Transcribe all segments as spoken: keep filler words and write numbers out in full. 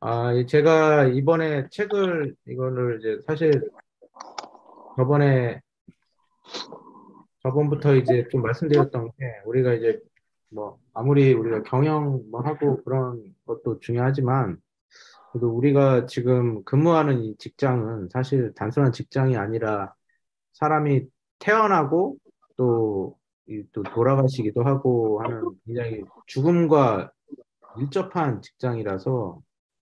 아, 이 제가 이번에 책을, 이거를 이제 사실 저번에, 저번부터 이제 좀 말씀드렸던 게, 우리가 이제 뭐, 아무리 우리가 경영 뭐 하고 그런 것도 중요하지만, 그래도 우리가 지금 근무하는 이 직장은 사실 단순한 직장이 아니라 사람이 태어나고 또, 이 또 돌아가시기도 하고 하는 굉장히 죽음과 밀접한 직장이라서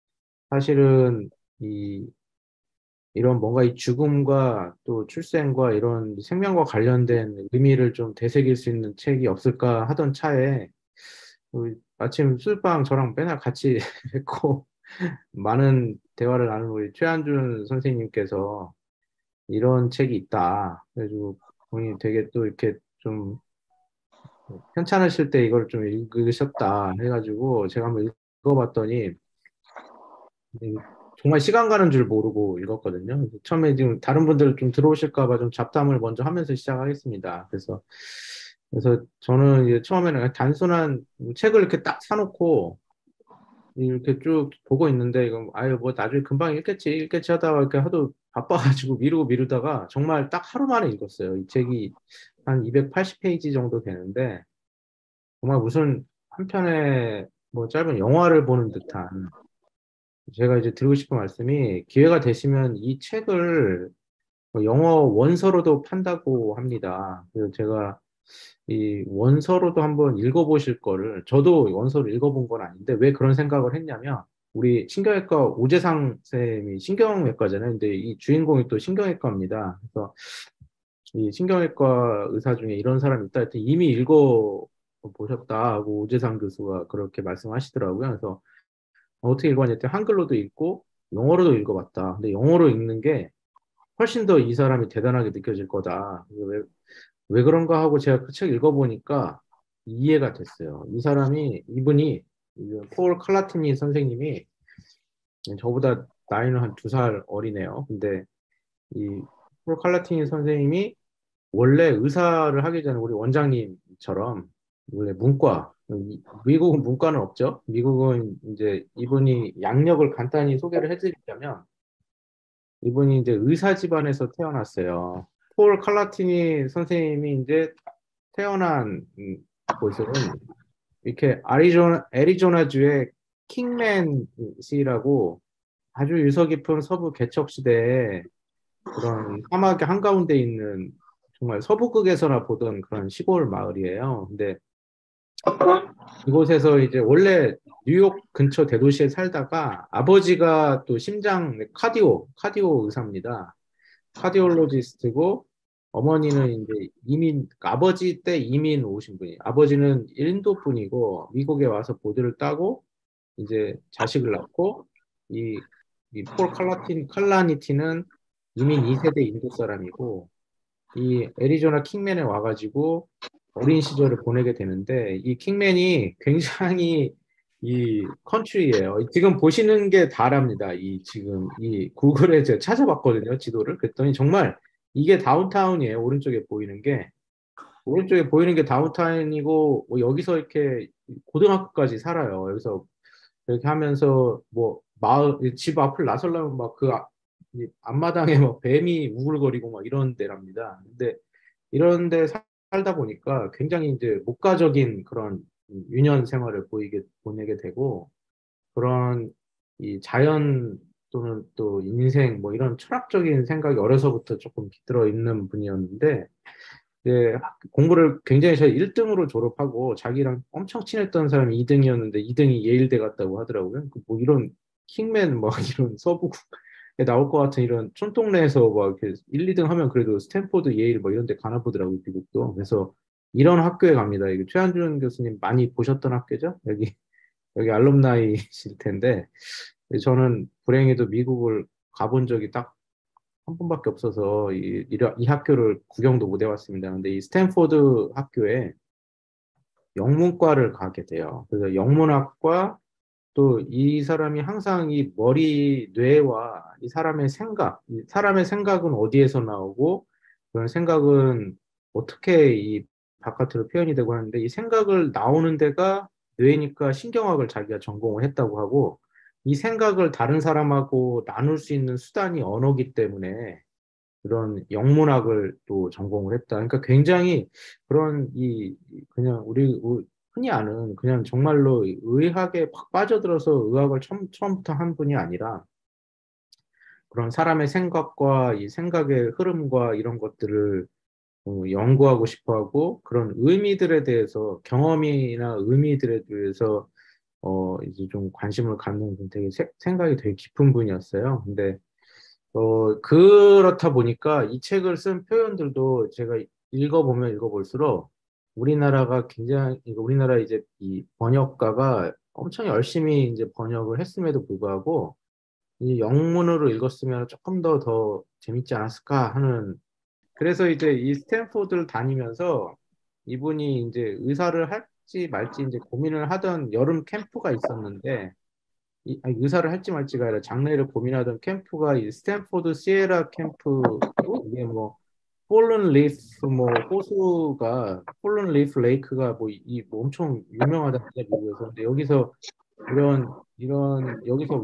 사실은 이 이런 뭔가 이 죽음과 또 출생과 이런 생명과 관련된 의미를 좀 되새길 수 있는 책이 없을까 하던 차에 우리 아침 술방 저랑 맨날 같이 했고 많은 대화를 나눈 우리 최한준 선생님께서 이런 책이 있다. 그래가지고 본인이 되게 또 이렇게 좀 편찮으실 때 이걸 좀 읽으셨다 해가지고 제가 한번 읽어봤더니 음, 정말 시간 가는 줄 모르고 읽었거든요. 그래서 처음에 지금 다른 분들 좀 들어오실까 봐 좀 잡담을 먼저 하면서 시작하겠습니다. 그래서 그래서 저는 이제 처음에는 그냥 단순한 책을 이렇게 딱 사놓고 이렇게 쭉 보고 있는데 이거 아유 뭐 나중에 금방 읽겠지 읽겠지 하다가 이렇게 하도 바빠가지고 미루고 미루다가 정말 딱 하루 만에 읽었어요. 이 책이 한 이백팔십 페이지 정도 되는데 정말 무슨 한 편의 뭐 짧은 영화를 보는 듯한 제가 이제 드리고 싶은 말씀이 기회가 되시면 이 책을 영어 원서로도 판다고 합니다. 그래서 제가 이 원서로도 한번 읽어보실 거를 저도 원서를 읽어본 건 아닌데 왜 그런 생각을 했냐면 우리 신경외과 오재상 쌤이 신경외과잖아요. 근데 이 주인공이 또 신경외과입니다. 그래서 이 신경외과 의사 중에 이런 사람이 있다 했더니 이미 읽어 보셨다 하고 오재상 교수가 그렇게 말씀하시더라고요. 그래서 어떻게 읽었냐 했더니 한글로도 읽고 영어로도 읽어봤다. 근데 영어로 읽는 게 훨씬 더 이 사람이 대단하게 느껴질 거다. 왜, 왜 그런가 하고 제가 그 책 읽어보니까 이해가 됐어요. 이 사람이, 이분이, 이폴 칼라티니 선생님이 저보다 나이는 한 두 살 어리네요. 근데 이 폴 칼라티니 선생님이 원래 의사를 하기 전에 우리 원장님처럼 원래 문과, 이- 미국은 문과는 없죠. 미국은 이제 이분이 양력을 간단히 소개를 해드리자면 이분이 이제 의사 집안에서 태어났어요. 폴 칼라티니 선생님이 이제 태어난 음, 곳은 이렇게 아리조나, 애리조나주의 킹맨시라고 아주 유서 깊은 서부 개척 시대에 그런 사막의 한가운데 있는 정말 서부극에서나 보던 그런 시골 마을이에요. 근데 이곳에서 이제 원래 뉴욕 근처 대도시에 살다가 아버지가 또 심장 카디오, 카디오 의사입니다. 카디올로지스트고 어머니는 이제 이민 그러니까 아버지 때 이민 오신 분이 아버지는 인도 분이고 미국에 와서 보드를 따고 이제 자식을 낳고 이, 이 폴 칼라틴 칼라니티는 이민 이 세대 인도 사람이고 이 애리조나 킹맨에 와가지고 어린 시절을 보내게 되는데 이 킹맨이 굉장히 이 컨트리예요. 지금 보시는 게 다랍니다. 이 지금 이 구글에 제가 찾아봤거든요. 지도를. 그랬더니 정말 이게 다운타운이에요. 오른쪽에 보이는 게 오른쪽에 보이는 게 다운타운이고 뭐 여기서 이렇게 고등학교까지 살아요. 여기서 이렇게 하면서 뭐 마을 집 앞을 나서려면 막 그 앞마당에 막 뱀이 우글거리고 막 이런 데랍니다. 근데 이런 데 사- 살다 보니까 굉장히 이제 목가적인 그런 유년 생활을 보이게 보내게 되고 그런 이 자연 또는 또 인생 뭐 이런 철학적인 생각이 어려서부터 조금 깃들어 있는 분이었는데 이제 공부를 굉장히 잘 일 등으로 졸업하고 자기랑 엄청 친했던 사람이 이 등이었는데 이 등이 예일대 갔다고 하더라고요. 그뭐 이런 킹맨 막 이런 서부에 나올 것 같은 이런 촌동네에서 막 이렇게 일, 이 등 하면 그래도 스탠포드, 예일 뭐 이런 데 가나 보더라고요, 미국도. 그래서 이런 학교에 갑니다. 이게 최한준 교수님 많이 보셨던 학교죠? 여기 여기 알lum나이실 텐데 저는 불행히도 미국을 가본 적이 딱 한 번밖에 없어서 이, 이, 이 학교를 구경도 못 해봤습니다. 근데 이 스탠포드 학교에 영문과를 가게 돼요. 그래서 영문학과 또 이 사람이 항상 이 머리, 뇌와 이 사람의 생각, 이 사람의 생각은 어디에서 나오고 그런 생각은 어떻게 이 바깥으로 표현이 되고 하는데 이 생각을 나오는 데가 뇌니까 신경학을 자기가 전공을 했다고 하고 이 생각을 다른 사람하고 나눌 수 있는 수단이 언어기 때문에 그런 영문학을 또 전공을 했다. 그러니까 굉장히 그런 이 그냥 우리 흔히 아는 그냥 정말로 의학에 팍 빠져들어서 의학을 처음, 처음부터 한 분이 아니라 그런 사람의 생각과 이 생각의 흐름과 이런 것들을 어, 연구하고 싶어 하고 그런 의미들에 대해서 경험이나 의미들에 대해서 어, 이제 좀 관심을 갖는 분 되게 세- 생각이 되게 깊은 분이었어요. 근데 어, 그렇다 보니까 이 책을 쓴 표현들도 제가 읽어보면 읽어볼수록 우리나라가 굉장히, 이거 우리나라 이제 이 번역가가 엄청 열심히 이제 번역을 했음에도 불구하고 이 영문으로 읽었으면 조금 더 더 재밌지 않았을까 하는, 그래서 이제 이 스탠포드를 다니면서 이분이 이제 의사를 할지 말지 이제 고민을 하던 여름 캠프가 있었는데 이, 아니, 의사를 할지 말지가 아니라 장래를 고민하던 캠프가 이 스탠포드 시에라 캠프고 이게 뭐 폴른 리프 뭐 호수가 폴른 리프 레이크가 뭐 이 뭐 엄청 유명하다는데 미국에서. 근데 여기서 이런 이런 여기서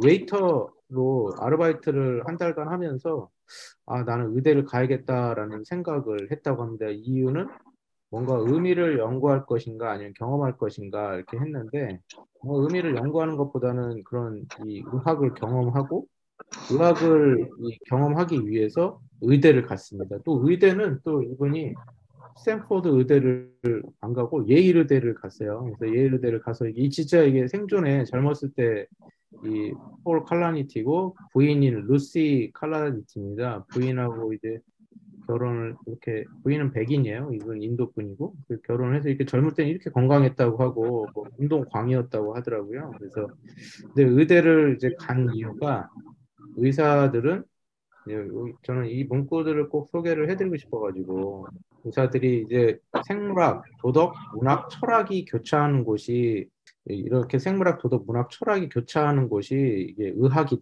웨이터로 아르바이트를 한 달간 하면서 아 나는 의대를 가야겠다라는 생각을 했다고 합니다. 이유는 뭔가 의미를 연구할 것인가 아니면 경험할 것인가 이렇게 했는데 뭐 의미를 연구하는 것보다는 그런 이 의학을 경험하고 의학을 이 경험하기 위해서 의대를 갔습니다. 또 의대는 또 이분이 스탠포드 의대를 안 가고 예일 의대를 갔어요. 그래서 예일 의대를 가서 이 진짜 이게 생존에 젊었을 때 이 폴 칼라니티고 부인인 루시 칼라니티입니다. 부인하고 이제 결혼을 이렇게 부인은 백인이에요. 이분 인도 분이고 그 결혼을 해서 이렇게 젊을 때는 이렇게 건강했다고 하고 뭐 운동광이었다고 하더라고요. 그래서 근데 의대를 이제 간 이유가 의사들은 예, 요- 저는 이 문구들을 꼭 소개를 해드리고 싶어가지고 의사들이 이제 생물학, 도덕, 문학, 철학이 교차하는 곳이 이렇게 생물학, 도덕, 문학, 철학이 교차하는 곳이 이게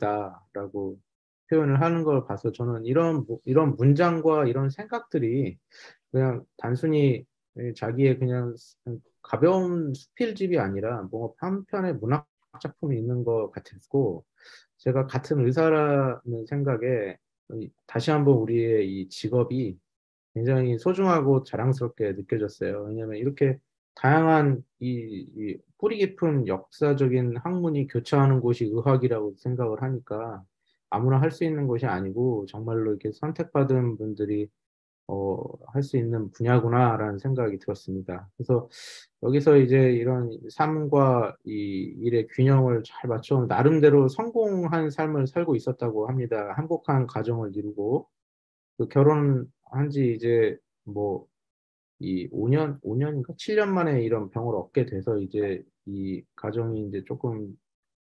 의학이다라고 표현을 하는 걸 봐서 저는 이런 무- 이런 문장과 이런 생각들이 그냥 단순히 자기의 그냥 가벼운 수필집이 아니라 뭔가 한편의 문학 작품이 있는 것 같았고 제가 같은 의사라는 생각에 이- 다시 한번 우리의 이 직업이 굉장히 소중하고 자랑스럽게 느껴졌어요. 왜냐하면 이렇게 다양한 이, 이 뿌리 깊은 역사적인 학문이 교차하는 곳이 의학이라고 생각을 하니까 아무나 할 수 있는 것이 아니고 정말로 이렇게 선택받은 분들이 어, 할 수 있는 분야구나라는 생각이 들었습니다. 그래서 여기서 이제 이런 삶과 이 일의 균형을 잘 맞춰 나름대로 성공한 삶을 살고 있었다고 합니다. 행복한 가정을 이루고 그 결혼한 지 이제 뭐 이 오 년, 오 년인가 칠 년 만에 이런 병을 얻게 돼서 이제 이 가정이 이제 조금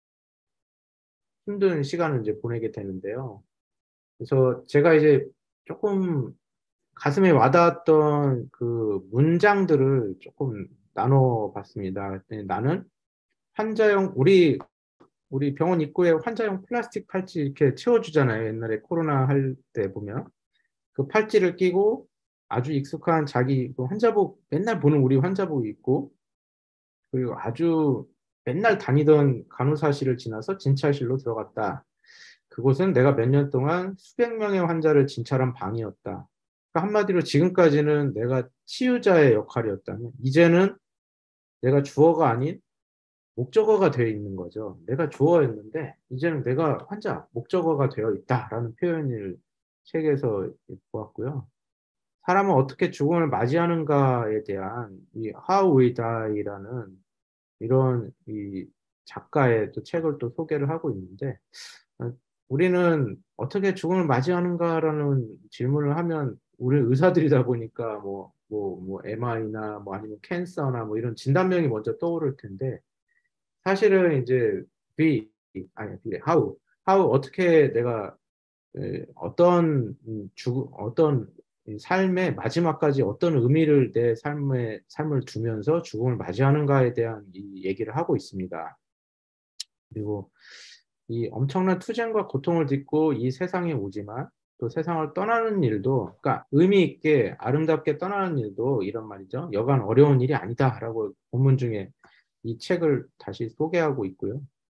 힘든 시간을 이제 보내게 되는데요. 그래서 제가 이제 조금 가슴에 와닿았던 그 문장들을 조금 나눠봤습니다. 그랬더니 나는 환자용 우리 우리 병원 입구에 환자용 플라스틱 팔찌 이렇게 채워주잖아요. 옛날에 코로나 할 때 보면 그 팔찌를 끼고 아주 익숙한 자기 그 환자복 맨날 보는 우리 환자복이 있고 그리고 아주 맨날 다니던 간호사실을 지나서 진찰실로 들어갔다. 그곳은 내가 몇 년 동안 수백 명의 환자를 진찰한 방이었다. 그러니까 한마디로 지금까지는 내가 치유자의 역할이었다면 이제는 내가 주어가 아닌 목적어가 되어 있는 거죠. 내가 주어였는데 이제는 내가 환자, 목적어가 되어 있다라는 표현을 책에서 보았고요. 사람은 어떻게 죽음을 맞이하는가에 대한 이 How We Die라는 이런 이 작가의 또 책을 또 소개를 하고 있는데 어, 우리는 어떻게 죽음을 맞이하는가라는 질문을 하면 우리 의사들이다 보니까 뭐 뭐 뭐 엠아이나 뭐 아니면 캔서나 뭐 이런 진단명이 먼저 떠오를 텐데 사실은 이제 be 아니 be how how 어떻게 내가 에, 어떤 음, 죽 어떤 이 삶의 마지막까지 어떤 의미를 내 삶에 삶을 두면서 죽음을 맞이하는가에 대한 이 얘기를 하고 있습니다. 그리고 이 엄청난 투쟁과 고통을 딛고 이 세상에 오지만 또 세상을 떠나는 일도, 그러니까 의미 있게 아름답게 떠나는 일도 이런 말이죠. 여간 어려운 일이 아니다라고 본문 중에 이 책을 다시 소개하고 있고요.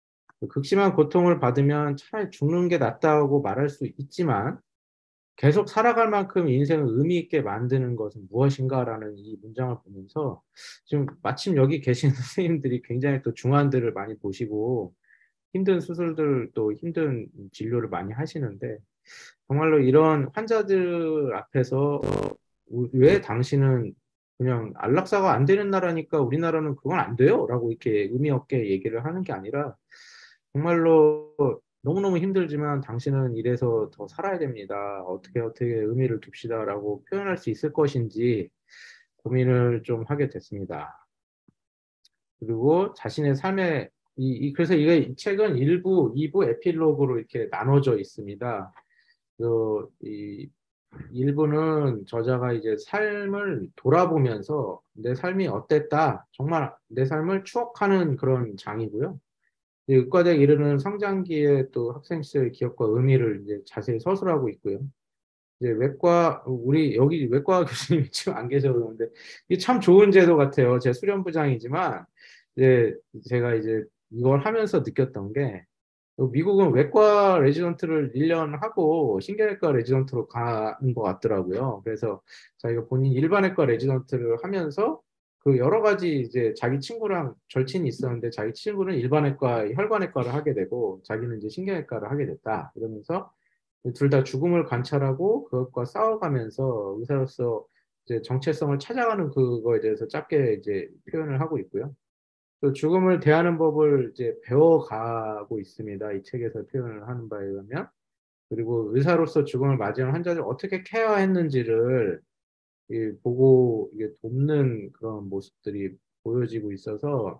극심한 고통을 받으면 차라리 죽는 게 낫다고 말할 수 있지만 계속 살아갈 만큼 인생을 의미 있게 만드는 것은 무엇인가라는 이 문장을 보면서 지금 마침 여기 계신 선생님들이 굉장히 또 중환들을 많이 보시고 힘든 수술들 또 힘든 진료를 많이 하시는데 정말로 이런 환자들 앞에서 왜 당신은 그냥 안락사가 안 되는 나라니까 우리나라는 그건 안 돼요? 라고 이렇게 의미 없게 얘기를 하는 게 아니라 정말로 너무너무 힘들지만 당신은 이래서 더 살아야 됩니다. 어떻게 어떻게 의미를 둡시다라고 표현할 수 있을 것인지 고민을 좀 하게 됐습니다. 그리고 자신의 삶의 이, 이- 그래서 이게 이 책은 일 부, 이 부 에필로그로 이렇게 나눠져 있습니다. 그, 이 일 부는 저자가 이제 삶을 돌아보면서 내 삶이 어땠다, 정말 내 삶을 추억하는 그런 장이고요. 이 의과대에 이르는 성장기의 또 학생 시절 기억과 의미를 이제 자세히 서술하고 있고요. 이제 외과 우리 여기 외과 교수님이 지금 안 계셔서 그런데 이게 참 좋은 제도 같아요. 제 수련부장이지만 이제 제가 이제 이걸 하면서 느꼈던 게 미국은 외과 레지던트를 일 년 하고 신경외과 레지던트로 가는 것 같더라고요. 그래서 자기가 본인 일반외과 레지던트를 하면서 그 여러 가지 이제 자기 친구랑 절친이 있었는데 자기 친구는 일반외과 혈관외과를 하게 되고 자기는 이제 신경외과를 하게 됐다. 이러면서 둘 다 죽음을 관찰하고 그것과 싸워가면서 의사로서 이제 정체성을 찾아가는 그거에 대해서 짧게 이제 표현을 하고 있고요. 또 죽음을 대하는 법을 이제 배워가고 있습니다. 이 책에서 표현을 하는 바에 의하면. 그리고 의사로서 죽음을 맞이한 환자를 어떻게 케어했는지를 이 보고 이게 돕는 그런 모습들이 보여지고 있어서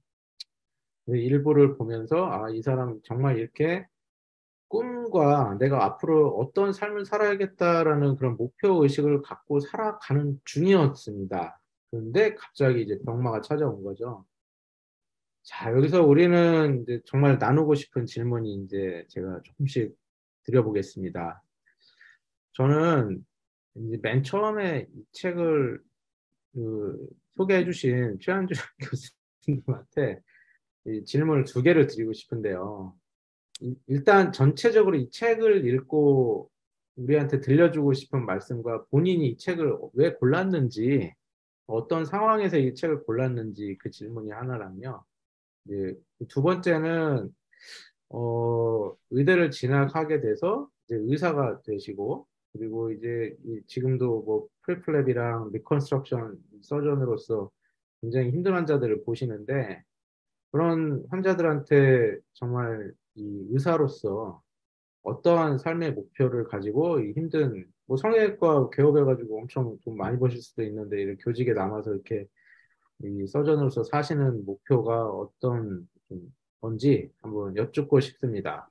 일부를 보면서 아, 이 사람 정말 이렇게 꿈과 내가 앞으로 어떤 삶을 살아야겠다라는 그런 목표 의식을 갖고 살아가는 중이었습니다. 그런데 갑자기 이제 병마가 찾아온 거죠. 자, 여기서 우리는 이제 정말 나누고 싶은 질문이 이제 제가 조금씩 드려보겠습니다. 저는 이제 맨 처음에 이 책을 그 소개해 주신 최한주 교수님한테 이 질문을 두 개를 드리고 싶은데요. 이- 일단 전체적으로 이 책을 읽고 우리한테 들려주고 싶은 말씀과 본인이 이 책을 왜 골랐는지, 어떤 상황에서 이 책을 골랐는지 그 질문이 하나랑요. 이제 두 번째는 어, 의대를 진학하게 돼서 이제 의사가 되시고 그리고 이제 이- 지금도 뭐 프리플랩이랑 리컨스트럭션 서전으로서 굉장히 힘든 환자들을 보시는데 그런 환자들한테 정말 이 의사로서 어떠한 삶의 목표를 가지고 이 힘든 뭐 성형외과 개업해가지고 엄청 돈 많이 버실 수도 있는데 이렇게 교직에 남아서 이렇게 이 서전으로서 사시는 목표가 어떤 좀 건지 한번 여쭙고 싶습니다.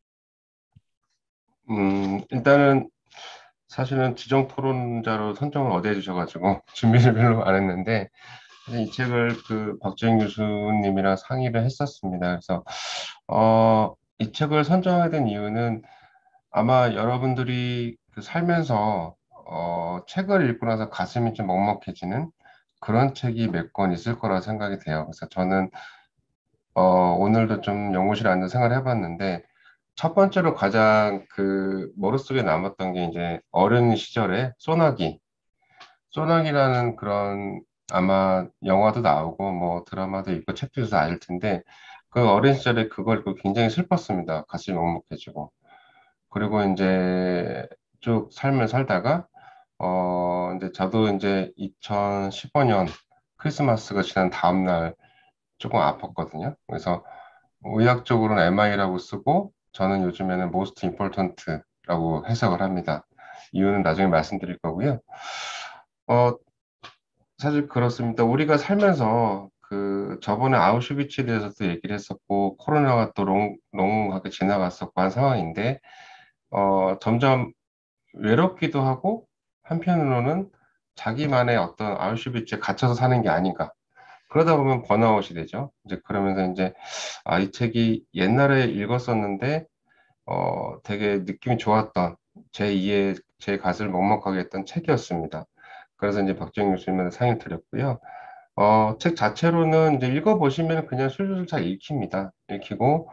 음, 일단은 사실은 지정 토론자로 선정을 어제 해주셔가지고 준비를 별로 안 했는데 사실 이 책을 그 박재영 교수님이랑 상의를 했었습니다. 그래서 어, 이 책을 선정하게 된 이유는 아마 여러분들이 그 살면서 어, 책을 읽고 나서 가슴이 좀 먹먹해지는 그런 책이 몇 권 있을 거라 생각이 돼요. 그래서 저는 어, 오늘도 좀 연구실에 앉아 생각을 해봤는데 첫 번째로 가장 그 머릿속에 남았던 게 이제 어린 시절에 소나기, 소나기라는 그런 아마 영화도 나오고 뭐 드라마도 있고 책도 있어서 알 텐데 그 어린 시절에 그걸 읽고 굉장히 슬펐습니다. 가슴이 먹먹해지고. 그리고 이제 쭉 삶을 살다가 어 이제 저도 이제 이천십오 년 크리스마스가 지난 다음 날 조금 아팠거든요. 그래서 의학적으로는 엠아이라고 쓰고 저는 요즘에는 most important라고 해석을 합니다. 이유는 나중에 말씀드릴 거고요. 어, 사실 그렇습니다. 우리가 살면서 그 저번에 아우슈비츠에 대해서도 얘기를 했었고 코로나가 또 롱, 롱하게 지나갔었고 한 상황인데 어, 점점 외롭기도 하고 한편으로는 자기만의 어떤 아우슈비츠에 갇혀서 사는 게 아닌가. 그러다 보면 번아웃이 되죠. 이제 그러면서 이제 아, 이 책이 옛날에 읽었었는데 어, 되게 느낌이 좋았던 제이의 제 가슴을 먹먹하게 했던 책이었습니다. 그래서 이제 박정희 교수님한테 상을 드렸고요. 어, 책 자체로는 이제 읽어보시면 그냥 술술 잘 읽힙니다. 읽히고,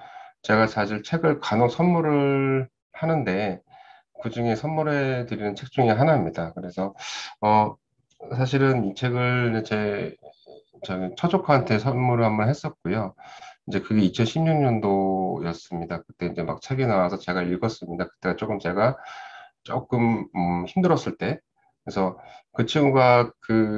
제가 사실 책을 간혹 선물을 하는데 그중에 선물해 드리는 책 중에 하나입니다. 그래서 어 사실은 이 책을 제 저기 처조카한테 선물을 한번 했었고요. 이제 그게 이천십육 년도였습니다. 그때 이제 막 책이 나와서 제가 읽었습니다. 그때가 조금 제가 조금 음, 힘들었을 때. 그래서 그 친구가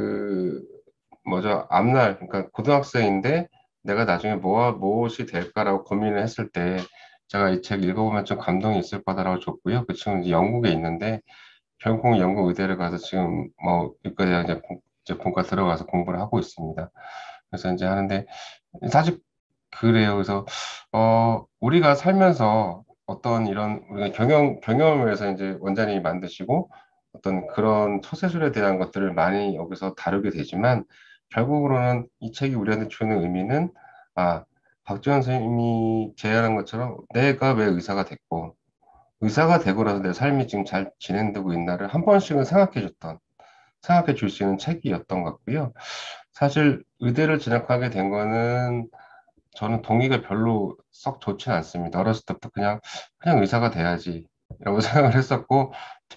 그 뭐죠? 앞날 그러니까 고등학생인데 내가 나중에 뭐가 무엇이 될까라고 고민을 했을 때 제가 이 책 읽어보면 좀 감동이 있을 거다라고 줬고요. 그 친구는 이제 영국에 있는데 결국 영국 의대를 가서 지금 뭐 이과대학 이제 본- 이제 본과 들어가서 공부를 하고 있습니다. 그래서 이제 하는데 사실 그래요. 그래서 어 우리가 살면서 어떤 이런 우리가 경영 경영을 위해서 이제 원장님이 만드시고 어떤 그런 처세술에 대한 것들을 많이 여기서 다루게 되지만 결국으로는 이 책이 우리한테 주는 의미는 아 박지원 선생님이 제안한 것처럼 내가 왜 의사가 됐고 의사가 되고 나서 내 삶이 지금 잘 진행되고 있나를 한 번씩은 생각해 줬던 생각해 줄 수 있는 책이었던 것 같고요. 사실 의대를 진학하게 된 거는 저는 동기가 별로 썩 좋진 않습니다. 어렸을 때부터 그냥, 그냥 의사가 돼야지. 라고 생각을 했었고,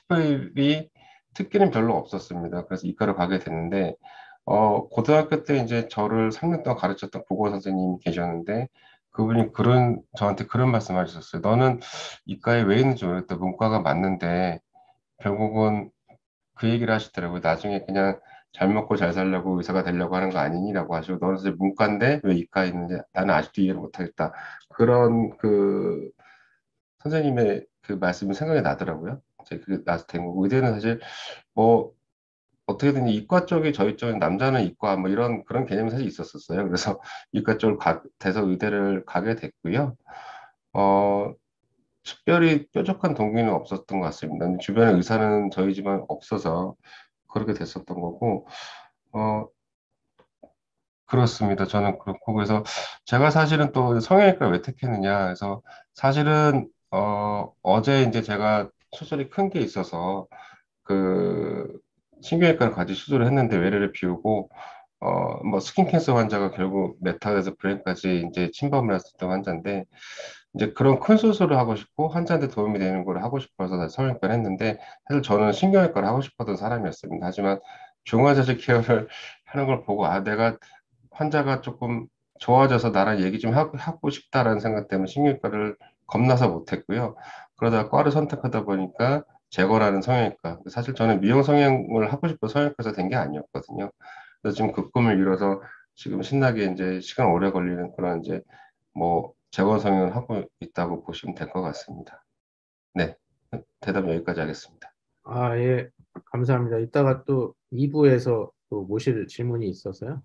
특별히 특기는 별로 없었습니다. 그래서 이과를 가게 됐는데, 어, 고등학교 때 이제 저를 삼 년 동안 가르쳤던 국어 선생님이 계셨는데, 그분이 그런, 저한테 그런 말씀 하셨어요. 너는 이과에 왜 있는지 모르겠다. 문과가 맞는데, 결국은 그 얘기를 하시더라고요. 나중에 그냥 잘 먹고 잘 살려고 의사가 되려고 하는 거 아니니라고 하시고, 너는 이제 문과인데 왜 이과에 있는지 나는 아직도 이해를 못하겠다. 그런 그 선생님의 그 말씀이 생각이 나더라고요. 이제 그게 나서 된 거고, 의대는 사실 뭐 어떻게든 이과 쪽이 저희 쪽은 남자는 이과 뭐 이런 그런 개념이 사실 있었었어요. 그래서 이과 쪽을 가, 돼서 의대를 가게 됐고요. 어, 특별히 뾰족한 동기는 없었던 것 같습니다. 주변에 의사는 저희 집안 없어서 그렇게 됐었던 거고, 어, 그렇습니다. 저는 그렇고, 그래서 제가 사실은 또 성형외과를 왜 택했느냐, 그래서 사실은, 어, 어제 이제 제가 수술이 큰 게 있어서, 그, 신경외과를 같이 수술을 했는데 외래를 비우고, 어, 뭐 스킨 캔서 환자가 결국 메타에서 브레인까지 이제 침범을 했었던 환자인데, 이제 그런 큰 수술을 하고 싶고, 환자한테 도움이 되는 걸 하고 싶어서 다시 성형외과를 했는데, 사실 저는 신경외과를 하고 싶었던 사람이었습니다. 하지만 중환자실 케어를 하는 걸 보고, 아, 내가 환자가 조금 좋아져서 나랑 얘기 좀 하고, 하고 싶다라는 생각 때문에 신경외과를 겁나서 못했고요. 그러다가 과를 선택하다 보니까 재건하는 성형외과. 사실 저는 미용 성형을 하고 싶어 성형외과에서 된 게 아니었거든요. 그래서 지금 그 꿈을 이뤄서 지금 신나게 이제 시간 오래 걸리는 그런 이제 뭐 재건 성형을 하고 있다고 보시면 될 것 같습니다. 네. 대답 여기까지 하겠습니다. 아, 예, 감사합니다. 이따가 또 이 부에서 또 모실 질문이 있어서요.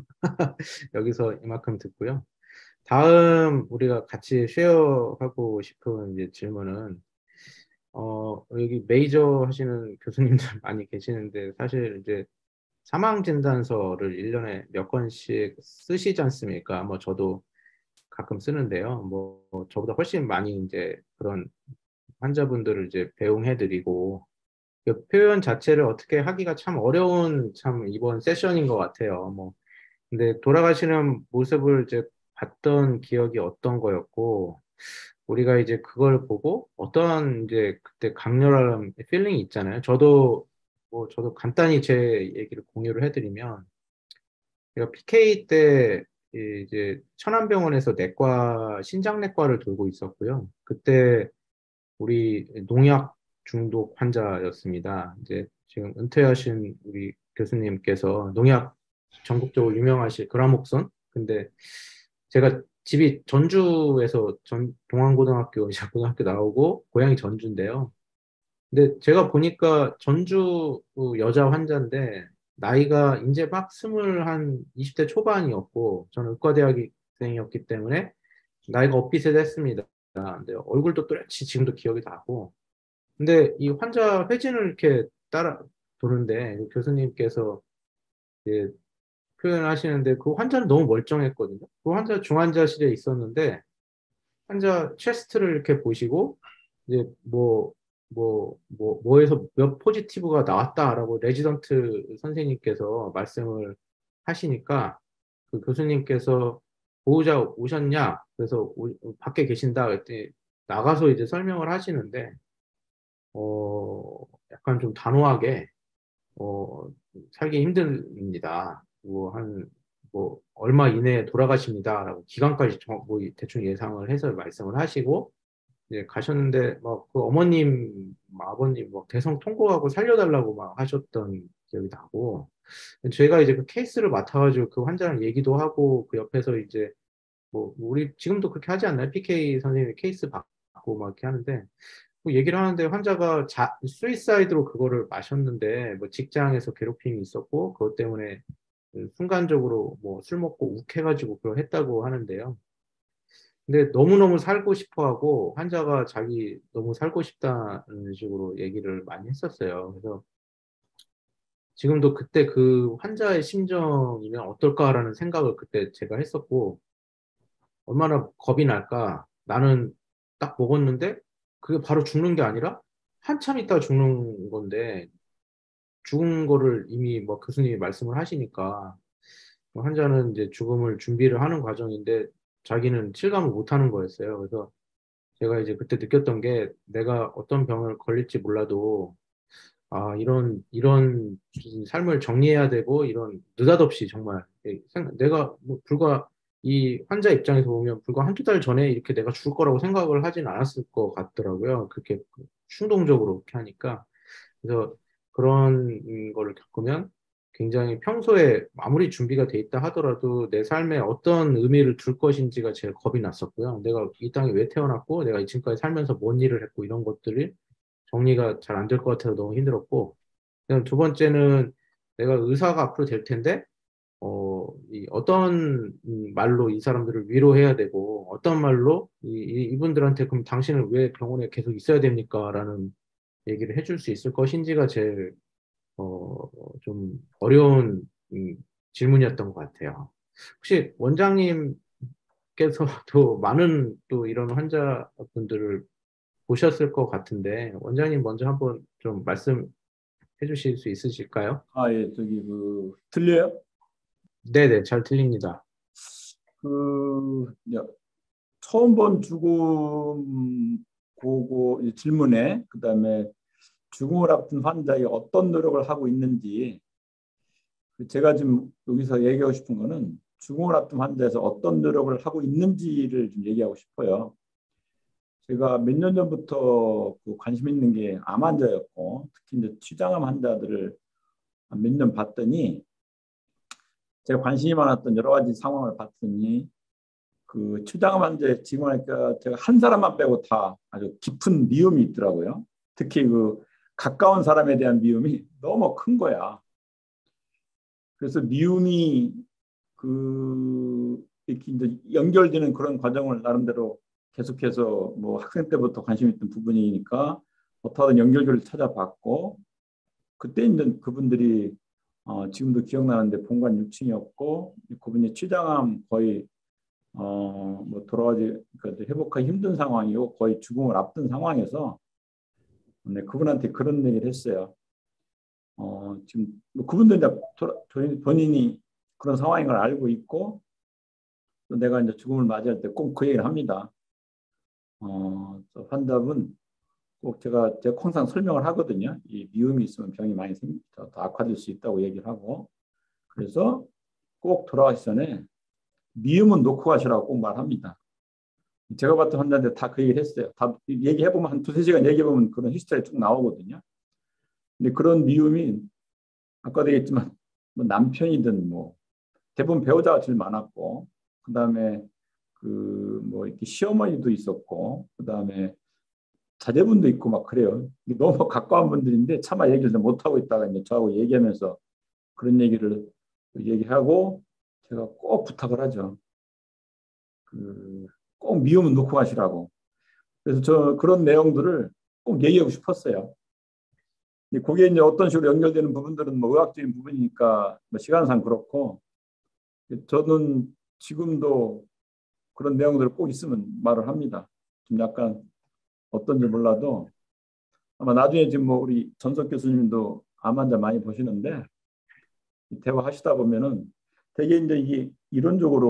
여기서 이만큼 듣고요. 다음 우리가 같이 쉐어하고 싶은 이제 질문은 어, 여기 메이저 하시는 교수님들 많이 계시는데 사실 이제 사망 진단서를 일 년에 몇 건씩 쓰시지 않습니까? 뭐 저도 가끔 쓰는데요. 뭐 저보다 훨씬 많이 이제 그런 환자분들을 이제 배웅해드리고 그 표현 자체를 어떻게 하기가 참 어려운 참 이번 세션인 것 같아요. 뭐 근데 돌아가시는 모습을 이제 봤던 기억이 어떤 거였고 우리가 이제 그걸 보고 어떤 이제 그때 강렬한 필링이 있잖아요. 저도 뭐 저도 간단히 제 얘기를 공유를 해드리면 제가 피케이 때 이제 천안병원에서 내과 신장내과를 돌고 있었고요. 그때 우리 농약 중독 환자였습니다. 이제 지금 은퇴하신 우리 교수님께서 농약 전국적으로 유명하신 그라목선. 근데 제가 집이 전주에서 전 동안고등학교 이제 고등학교 나오고 고향이 전주인데요. 근데 제가 보니까 전주 그 여자 환자인데 나이가 이제 막 스물 한 이십 대 초반이었고 저는 의과대학생이었기 때문에 나이가 엇비슷했습니다. 근데 얼굴도 또렷이 지금도 기억이 나고 근데 이 환자 회진을 이렇게 따라 도는데 그 교수님께서 이제 표현하시는데 그 환자는 너무 멀쩡했거든요. 그 환자 중환자실에 있었는데 환자 체스트를 이렇게 보시고 이제 뭐 뭐, 뭐, 뭐에서 몇 포지티브가 나왔다라고 레지던트 선생님께서 말씀을 하시니까 그 교수님께서 보호자 오셨냐? 그래서 오- 밖에 계신다. 그랬더니 나가서 이제 설명을 하시는데, 어, 약간 좀 단호하게, 어, 살기 힘듭니다. 뭐, 한, 뭐, 얼마 이내에 돌아가십니다. 라고 기간까지 정- 뭐 대충 예상을 해서 말씀을 하시고, 이제 가셨는데, 막, 그 어머님, 뭐 아버님, 뭐, 대성 통곡하고 살려달라고 막 하셨던 기억이 나고, 제가 이제 그 케이스를 맡아가지고 그 환자랑 얘기도 하고, 그 옆에서 이제, 뭐, 우리 지금도 그렇게 하지 않나요? 피케이 선생님이 케이스 받고 막 이렇게 하는데, 뭐 얘기를 하는데 환자가 자, 수이사이드로 그거를 마셨는데, 뭐 직장에서 괴롭힘이 있었고, 그것 때문에 그 순간적으로 뭐 술 먹고 욱해가지고 그걸 했다고 하는데요. 근데 너무너무 살고 싶어 하고, 환자가 자기 너무 살고 싶다는 식으로 얘기를 많이 했었어요. 그래서 지금도 그때 그 환자의 심정이면 어떨까라는 생각을 그때 제가 했었고, 얼마나 겁이 날까? 나는 딱 먹었는데, 그게 바로 죽는 게 아니라, 한참 있다 죽는 건데, 죽은 거를 이미 뭐 교수님이 말씀을 하시니까, 환자는 이제 죽음을 준비를 하는 과정인데, 자기는 실감을 못 하는 거였어요. 그래서 제가 이제 그때 느꼈던 게 내가 어떤 병을 걸릴지 몰라도 아, 이런, 이런 삶을 정리해야 되고 이런 느닷없이 정말 생- 내가 뭐 불과 이 환자 입장에서 보면 불과 한두 달 전에 이렇게 내가 죽을 거라고 생각을 하진 않았을 것 같더라고요. 그렇게 충동적으로 그렇게 하니까. 그래서 그런 거를 겪으면 굉장히 평소에 아무리 준비가 돼 있다 하더라도 내 삶에 어떤 의미를 둘 것인지가 제일 겁이 났었고요. 내가 이 땅에 왜 태어났고, 내가 지금까지 살면서 뭔 일을 했고, 이런 것들이 정리가 잘 안 될 것 같아서 너무 힘들었고, 그다음 두 번째는 내가 의사가 앞으로 될 텐데, 어, 이 어떤 음, 말로 이 사람들을 위로해야 되고, 어떤 말로 이, 이- 이분들한테 그럼 당신은 왜 병원에 계속 있어야 됩니까? 라는 얘기를 해줄 수 있을 것인지가 제일 어, 좀 어려운 음, 질문이었던 것 같아요. 혹시 원장님께서도 많은 또 이런 환자분들을 보셨을 것 같은데, 원장님 먼저 한번 좀 말씀해 주실 수 있으실까요? 아, 예, 저기 그 들려요? 네네, 잘 들립니다. 그 이제 처음 본 죽음 고고 이 질문에 그다음에 죽음을 앞둔 환자가 어떤 노력을 하고 있는지 그 제가 지금 여기서 얘기하고 싶은 거는 죽음을 앞둔 환자에서 어떤 노력을 하고 있는지를 좀 얘기하고 싶어요. 제가 몇 년 전부터 그 관심 있는 게 암 환자였고 특히 이제 췌장암 환자들을 몇 년 봤더니 제가 관심이 많았던 여러 가지 상황을 봤더니 그 추장 환자의 지금 하니까 제가 한 사람만 빼고 다 아주 깊은 미움이 있더라고요. 특히 그 가까운 사람에 대한 미움이 너무 큰 거야. 그래서 미움이 그 이렇게 이제 연결되는 그런 과정을 나름대로 계속해서 뭐 학생 때부터 관심 있던 부분이니까 어떻게든 연결고리를 찾아봤고 그때 이제 그분들이 어, 지금도 기억나는데 본관 육 층이었고 그분이 췌장암 거의 어, 뭐 돌아가지 그 회복하기 힘든 상황이고 거의 죽음을 앞둔 상황에서 네, 그분한테 그런 얘기를 했어요. 어, 지금 뭐 그분도 이제 돌아, 본인이 그런 상황인 걸 알고 있고 또 내가 이제 죽음을 맞이할 때 꼭 그 얘기를 합니다. 어, 환답은 꼭 제가 제가 항상 설명을 하거든요. 이 미움이 있으면 병이 많이 생, 더, 더 악화될 수 있다고 얘기를 하고 그래서 꼭 돌아가시 전에 미움은 놓고 가시라고 꼭 말합니다. 제가 봤던 환자인데 다 그 얘기를 했어요. 다 얘기해보면 한 두세 시간 얘기해보면 그런 히스토리 쭉 나오거든요. 근데 그런 미움이 아까도 얘기했지만 뭐 남편이든 뭐 대부분 배우자가 제일 많았고 그 다음에 그 뭐 이렇게 시어머니도 있었고 그 다음에 자제분도 있고 막 그래요. 너무 가까운 분들인데 차마 얘기를 못하고 있다가 이제 저하고 얘기하면서 그런 얘기를 얘기하고 제가 꼭 부탁을 하죠. 그 꼭 미움은 놓고 가시라고. 그래서 저 그런 내용들을 꼭 얘기하고 싶었어요. 근데 그게 이제 어떤 식으로 연결되는 부분들은 뭐 의학적인 부분이니까 뭐 시간상 그렇고 저는 지금도 그런 내용들을 꼭 있으면 말을 합니다. 좀 약간 어떤지 몰라도 아마 나중에 지금 뭐 우리 전석 교수님도 암 환자 많이 보시는데 대화하시다 보면은 되게 이제 이게 이론적으로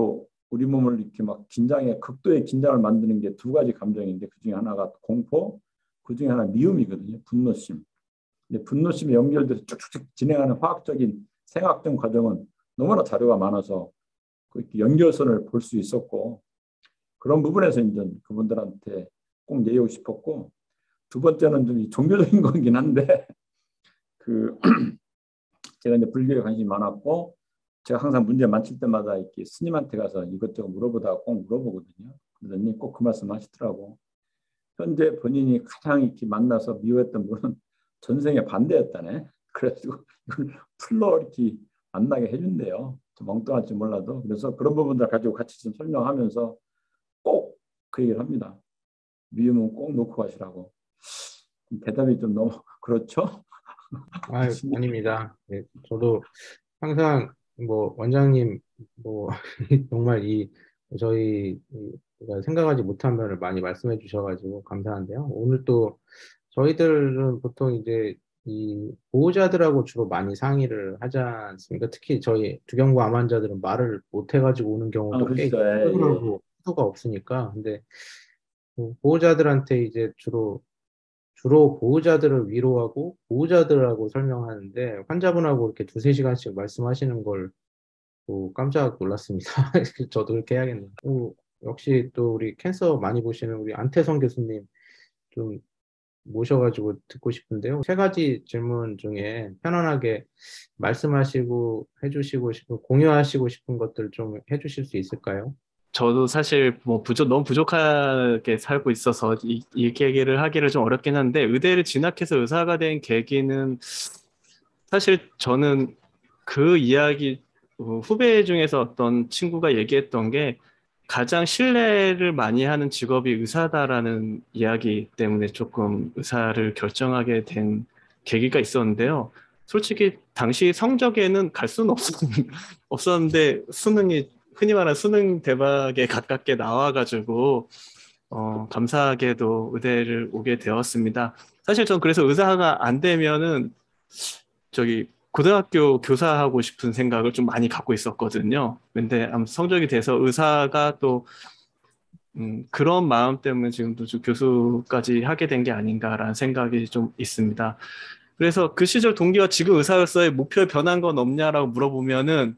우리 몸을 이렇게 막 긴장에 극도의 긴장을 만드는 게 두 가지 감정인데 그 중에 하나가 공포, 그 중에 하나 미움이거든요. 분노심. 근데 분노심에 연결돼서 쭉쭉쭉 진행하는 화학적인 생학적 과정은 너무나 자료가 많아서 그 연결선을 볼 수 있었고 그런 부분에서 이제 그분들한테 꼭 얘기하고 싶었고 두 번째는 좀 종교적인 거긴 한데 그 제가 이제 불교에 관심이 많았고 제가 항상 문제 많칠 때마다 이렇게 스님한테 가서 이것저것 물어보다가 꼭 물어보거든요. 그러더니 꼭 그 말씀 하시더라고. 현재 본인이 가장 이렇게 만나서 미워했던 분은 전생에 반대였다네. 그래가지고 이걸 풀로 이렇게 만나게 해준대요. 좀 엉뚱할지 몰라도. 그래서 그런 부분들 가지고 같이 좀 설명하면서 꼭 그 얘기를 합니다. 미움은 꼭 놓고 가시라고. 대답이 좀 너무 그렇죠? 아, 아닙니다. 네, 저도 항상 뭐 원장님 뭐 정말 이 저희 가 생각하지 못한 면을 많이 말씀해 주셔가지고 감사한데요. 오늘 또 저희들은 보통 이제 이 보호자들하고 주로 많이 상의를 하지 않습니까? 특히 저희 두경부 암 환자들은 말을 못 해가지고 오는 아, 경우도 꽤 그렇죠. 예, 예. 있고 수가 없으니까. 근데 뭐 보호자들한테 이제 주로 주로 보호자들을 위로하고 보호자들하고 설명하는데 환자분하고 이렇게 두세 시간씩 말씀하시는 걸 또 깜짝 놀랐습니다. 저도 그렇게 해야겠네요. 또 역시 또 우리 캔서 많이 보시는 우리 안태성 교수님 좀 모셔가지고 듣고 싶은데요. 세 가지 질문 중에 편안하게 말씀하시고 해주시고 싶은, 공유하시고 싶은 것들 좀 해주실 수 있을까요? 저도 사실 뭐 부족 너무 부족하게 살고 있어서 이, 이 얘기를 하기를 좀 어렵긴 한데 의대를 진학해서 의사가 된 계기는 사실 저는 그 이야기 어, 후배 중에서 어떤 친구가 얘기했던 게 가장 신뢰를 많이 하는 직업이 의사다라는 이야기 때문에 조금 의사를 결정하게 된 계기가 있었는데요. 솔직히 당시 성적에는 갈 수는 없었, 없었는데 수능이 흔히 말하는 수능 대박에 가깝게 나와가지고 어, 감사하게도 의대를 오게 되었습니다. 사실 전 그래서 의사가 안 되면은 저기 고등학교 교사하고 싶은 생각을 좀 많이 갖고 있었거든요. 근데 아무튼 성적이 돼서 의사가 또 음, 그런 마음 때문에 지금도 좀 교수까지 하게 된 게 아닌가라는 생각이 좀 있습니다. 그래서 그 시절 동기와 지금 의사로서의 목표에 변한 건 없냐라고 물어보면은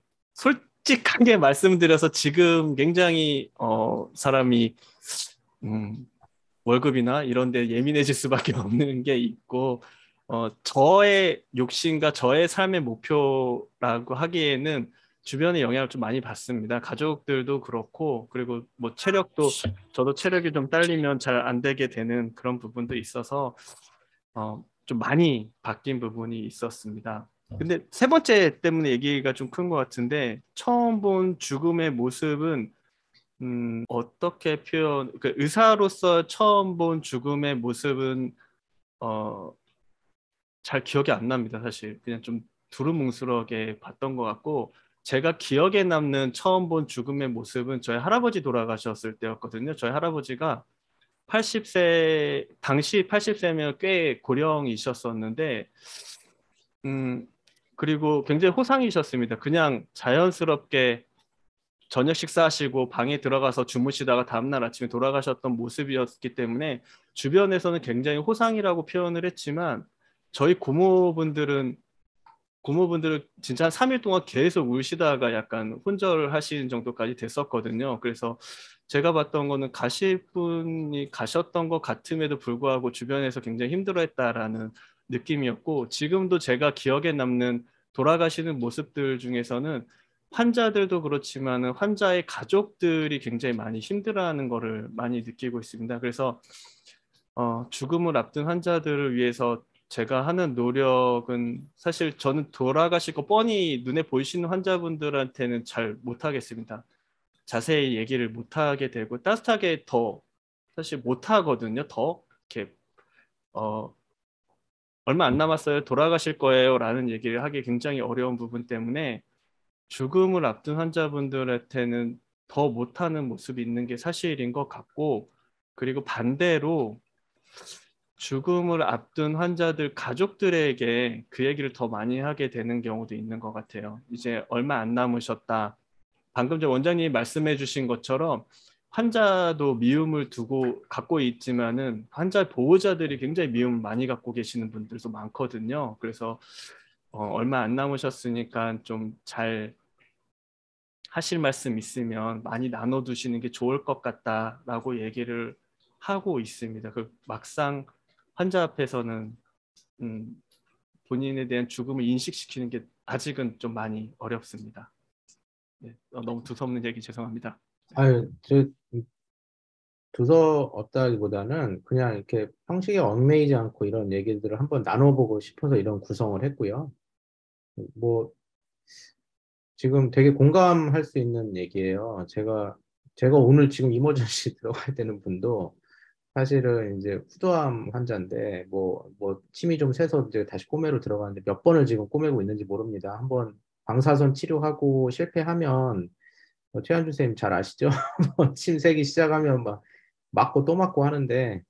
솔직하게 말씀드려서 지금 굉장히 어, 사람이 음, 월급이나 이런 데 예민해질 수밖에 없는 게 있고 어, 저의 욕심과 저의 삶의 목표라고 하기에는 주변의 영향을 좀 많이 받습니다. 가족들도 그렇고 그리고 뭐 체력도 저도 체력이 좀 딸리면 잘 안 되게 되는 그런 부분도 있어서 어, 좀 많이 바뀐 부분이 있었습니다. 근데 세 번째 때문에 얘기가 좀 큰 것 같은데 처음 본 죽음의 모습은 음, 어떻게 표현, 그 의사로서 처음 본 죽음의 모습은 어, 잘 기억이 안 납니다, 사실. 그냥 좀 두루뭉술하게 봤던 것 같고, 제가 기억에 남는 처음 본 죽음의 모습은 저희 할아버지 돌아가셨을 때였거든요. 저희 할아버지가 팔십 세, 당시 팔십 세면 꽤 고령이셨었는데, 음, 그리고 굉장히 호상이셨습니다. 그냥 자연스럽게 저녁 식사하시고 방에 들어가서 주무시다가 다음날 아침에 돌아가셨던 모습이었기 때문에 주변에서는 굉장히 호상이라고 표현을 했지만 저희 고모분들은 고모분들은 진짜 한 삼 일 동안 계속 울시다가 약간 혼절을 하시는 정도까지 됐었거든요. 그래서 제가 봤던 거는 가실 분이 가셨던 것 같음에도 불구하고 주변에서 굉장히 힘들어했다라는 느낌이었고 지금도 제가 기억에 남는 돌아가시는 모습들 중에서는 환자들도 그렇지만 환자의 가족들이 굉장히 많이 힘들어하는 거를 많이 느끼고 있습니다. 그래서 어, 죽음을 앞둔 환자들을 위해서 제가 하는 노력은 사실 저는 돌아가실 거 뻔히 눈에 보이시는 환자분들한테는 잘 못하겠습니다. 자세히 얘기를 못하게 되고 따뜻하게 더 사실 못하거든요. 더 이렇게 어, 얼마 안 남았어요. 돌아가실 거예요. 라는 얘기를 하기 굉장히 어려운 부분 때문에 죽음을 앞둔 환자분들한테는 더 못하는 모습이 있는 게 사실인 것 같고 그리고 반대로 죽음을 앞둔 환자들 가족들에게 그 얘기를 더 많이 하게 되는 경우도 있는 것 같아요. 이제 얼마 안 남으셨다. 방금 전 원장님이 말씀해 주신 것처럼 환자도 미움을 두고 갖고 있지만은 환자 보호자들이 굉장히 미움을 많이 갖고 계시는 분들도 많거든요. 그래서 어, 얼마 안 남으셨으니까 좀 잘 하실 말씀 있으면 많이 나눠두시는 게 좋을 것 같다라고 얘기를 하고 있습니다. 그 막상 환자 앞에서는 음, 본인에 대한 죽음을 인식시키는 게 아직은 좀 많이 어렵습니다. 네, 어, 너무 두서없는 얘기 죄송합니다. 아유, 저 두서없다기보다는 그냥 이렇게 형식에 얽매이지 않고 이런 얘기들을 한번 나눠보고 싶어서 이런 구성을 했고요. 뭐 지금 되게 공감할 수 있는 얘기예요. 제가 제가 오늘 지금 이머전시 들어가야 되는 분도 사실은 이제 후두암 환자인데 뭐 뭐 침이 좀 새서 이제 다시 꼬매로 들어가는데 몇 번을 지금 꼬매고 있는지 모릅니다. 한번 방사선 치료하고 실패하면 뭐 최한준 선생님 잘 아시죠? 침 새기 시작하면 막 맞고 또 맞고 하는데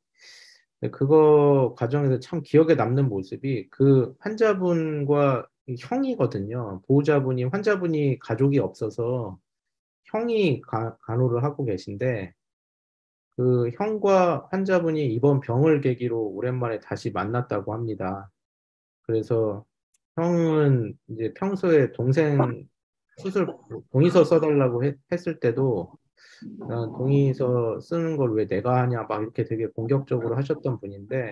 그거 과정에서 참 기억에 남는 모습이 그 환자분과 형이거든요. 보호자분이 환자분이 가족이 없어서 형이 가, 간호를 하고 계신데 그 형과 환자분이 이번 병을 계기로 오랜만에 다시 만났다고 합니다. 그래서 형은 이제 평소에 동생 수술 동의서 써달라고 했, 했을 때도 난 동의서 쓰는 걸 왜 내가 하냐 막 이렇게 되게 공격적으로 하셨던 분인데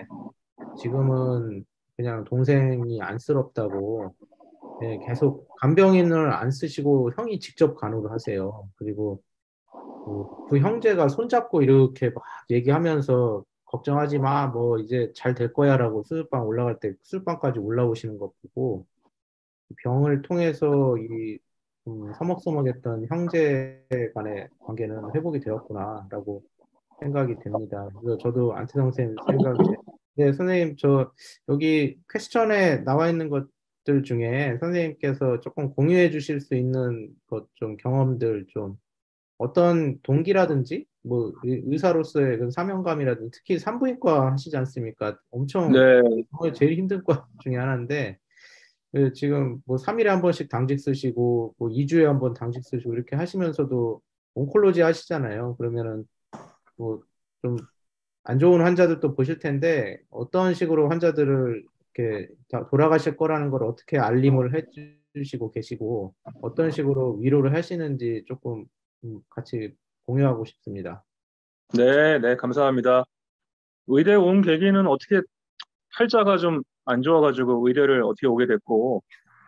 지금은 그냥 동생이 안쓰럽다고 예, 계속 간병인을 안 쓰시고 형이 직접 간호를 하세요. 그리고 그, 그 형제가 손잡고 이렇게 막 얘기하면서 걱정하지 마, 뭐 이제 잘 될 거야라고 수술방 올라갈 때 수술방까지 올라오시는 거 보고 병을 통해서 이 음, 서먹서먹했던 형제 간의 관계는 회복이 되었구나라고 생각이 됩니다. 그래서 저도 안태성 선생님 생각에 네, 선생님 저 여기 퀘스천에 나와 있는 것들 중에 선생님께서 조금 공유해 주실 수 있는 것 좀 경험들 좀 어떤 동기라든지 뭐 의- 의사로서의 그 사명감이라든지 특히 산부인과 하시지 않습니까? 엄청 네, 정말 제일 힘든 과 중에 하나인데 그 지금 뭐 삼 일에 한 번씩 당직 쓰시고 뭐 이 주에 한 번 당직 쓰시고 이렇게 하시면서도 온콜로지 하시잖아요. 그러면은 뭐 좀 안 좋은 환자들도 보실 텐데 어떤 식으로 환자들을 이렇게 다 돌아가실 거라는 걸 어떻게 알림을 해 주시고 계시고 어떤 식으로 위로를 하시는지 조금 음, 같이 공유하고 싶습니다. 네, 네, 감사합니다. 의대 온 계기는 어떻게 팔자가 좀 안 좋아가지고 의대를 어떻게 오게 됐고,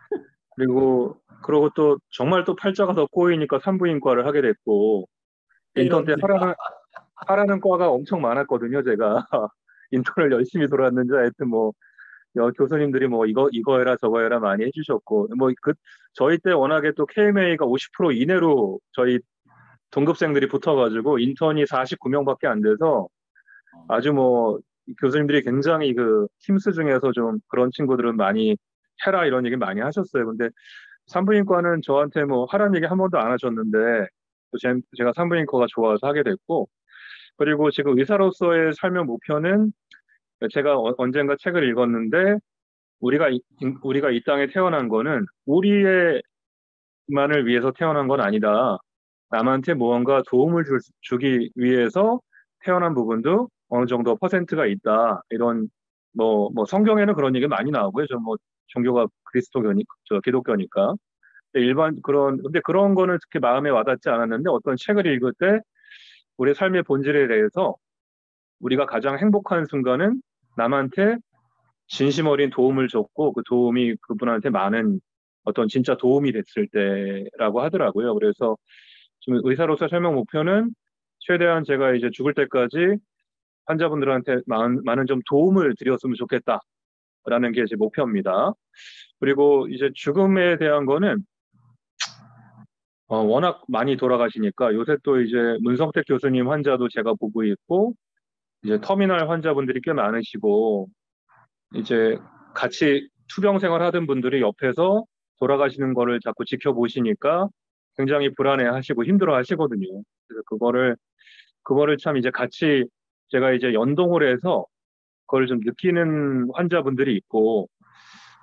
그리고 그러고 또 정말 또 팔자가 더 꼬이니까 산부인과를 하게 됐고, 인턴 때 하라는 하라는 과가 엄청 많았거든요, 제가. 인턴을 열심히 돌았는지 하여튼 뭐 여, 교수님들이 뭐 이거 이거 해라 저거 해라 많이 해주셨고, 뭐 그 저희 때 워낙에 또 케이엠에이가 오십 퍼센트 이내로 저희 동급생들이 붙어가지고 인턴이 사십구 명밖에 안 돼서 아주 뭐 교수님들이 굉장히 그 팀스 중에서 좀 그런 친구들은 많이 해라 이런 얘기 많이 하셨어요. 근데 산부인과는 저한테 뭐 하라는 얘기 한 번도 안 하셨는데 또 제, 제가 산부인과가 좋아서 하게 됐고, 그리고 지금 의사로서의 삶의 목표는 제가 어, 언젠가 책을 읽었는데 우리가 이, 우리가 이 땅에 태어난 거는 우리의 만을 위해서 태어난 건 아니다. 남한테 무언가 도움을 줄, 주기 위해서 태어난 부분도 어느 정도 퍼센트가 있다. 이런 뭐, 뭐 성경에는 그런 얘기 많이 나오고요. 저 뭐 종교가 그리스도교니, 저 기독교니까. 근데 일반 그런 근데 그런 거는 그렇게 마음에 와닿지 않았는데 어떤 책을 읽을 때 우리 삶의 본질에 대해서 우리가 가장 행복한 순간은 남한테 진심 어린 도움을 줬고 그 도움이 그분한테 많은 어떤 진짜 도움이 됐을 때라고 하더라고요. 그래서 지금 의사로서 설명 목표는 최대한 제가 이제 죽을 때까지 환자분들한테 많은, 많은 좀 도움을 드렸으면 좋겠다라는 게 제 목표입니다. 그리고 이제 죽음에 대한 거는 어, 워낙 많이 돌아가시니까 요새 또 이제 문성택 교수님 환자도 제가 보고 있고 이제 터미널 환자분들이 꽤 많으시고 이제 같이 투병 생활하던 분들이 옆에서 돌아가시는 거를 자꾸 지켜보시니까 굉장히 불안해하시고 힘들어하시거든요. 그래서 그거를 그거를 참 이제 같이 제가 이제 연동을 해서 그걸 좀 느끼는 환자분들이 있고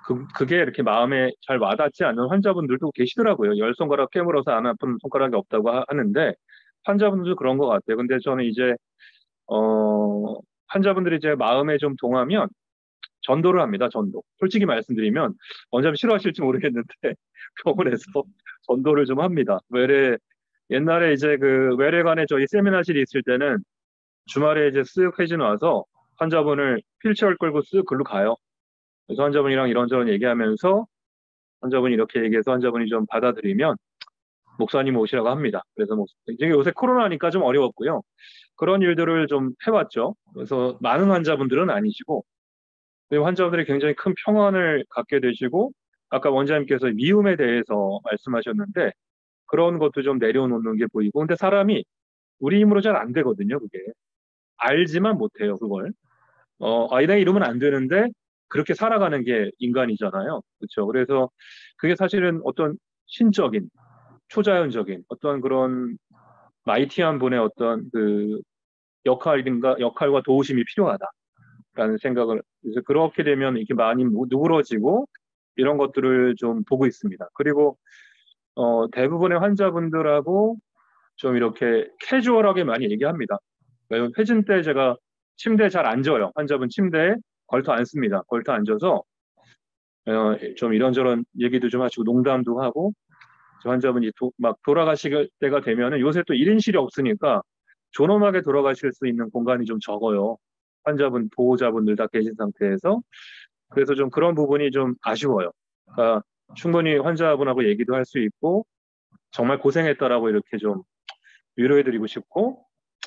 그, 그게 이렇게 마음에 잘 와닿지 않는 환자분들도 계시더라고요. 열 손가락 깨물어서 안 아픈 손가락이 없다고 하, 하는데 환자분들도 그런 것 같아요. 근데 저는 이제 어, 환자분들이 이제 마음에 좀 동하면 전도를 합니다. 전도. 솔직히 말씀드리면 원장님 싫어하실지 모르겠는데 병원에서 전도를 좀 합니다. 외래 옛날에 이제 그 외래관에 저희 세미나실이 있을 때는 주말에 이제 쓱 회진 와서 환자분을 휠체어를 끌고 쓱 글로 가요. 그래서 환자분이랑 이런저런 얘기하면서 환자분이 이렇게 얘기해서 환자분이 좀 받아들이면 목사님 오시라고 합니다. 그래서 목 이제 요새 코로나니까 좀 어려웠고요. 그런 일들을 좀 해왔죠. 그래서 많은 환자분들은 아니시고 환자분들이 굉장히 큰 평안을 갖게 되시고 아까 원장님께서 미움에 대해서 말씀하셨는데 그런 것도 좀 내려놓는 게 보이고 근데 사람이 우리 힘으로 잘 안 되거든요. 그게 알지만 못해요. 그걸 어, 아, 내 이러면 안 되는데 그렇게 살아가는 게 인간이잖아요. 그렇죠. 그래서 그게 사실은 어떤 신적인 초자연적인 어떤 그런 마이티한 분의 어떤 그 역할인가 역할과 도우심이 필요하다라는 생각을 그래서 그렇게 되면 이렇게 많이 누그러지고 이런 것들을 좀 보고 있습니다. 그리고 어, 대부분의 환자분들하고 좀 이렇게 캐주얼하게 많이 얘기합니다. 회진 때 제가 침대에 잘 앉아요. 환자분 침대에 걸터 앉습니다. 걸터 앉아서 어, 좀 이런저런 얘기도 좀 하시고 농담도 하고 환자분이 도, 막 돌아가실 때가 되면은 요새 또 일 인실이 없으니까 존엄하게 돌아가실 수 있는 공간이 좀 적어요. 환자분 보호자분들 다 계신 상태에서 그래서 좀 그런 부분이 좀 아쉬워요. 그러니까 충분히 환자분하고 얘기도 할 수 있고 정말 고생했다라고 이렇게 좀 위로해드리고 싶고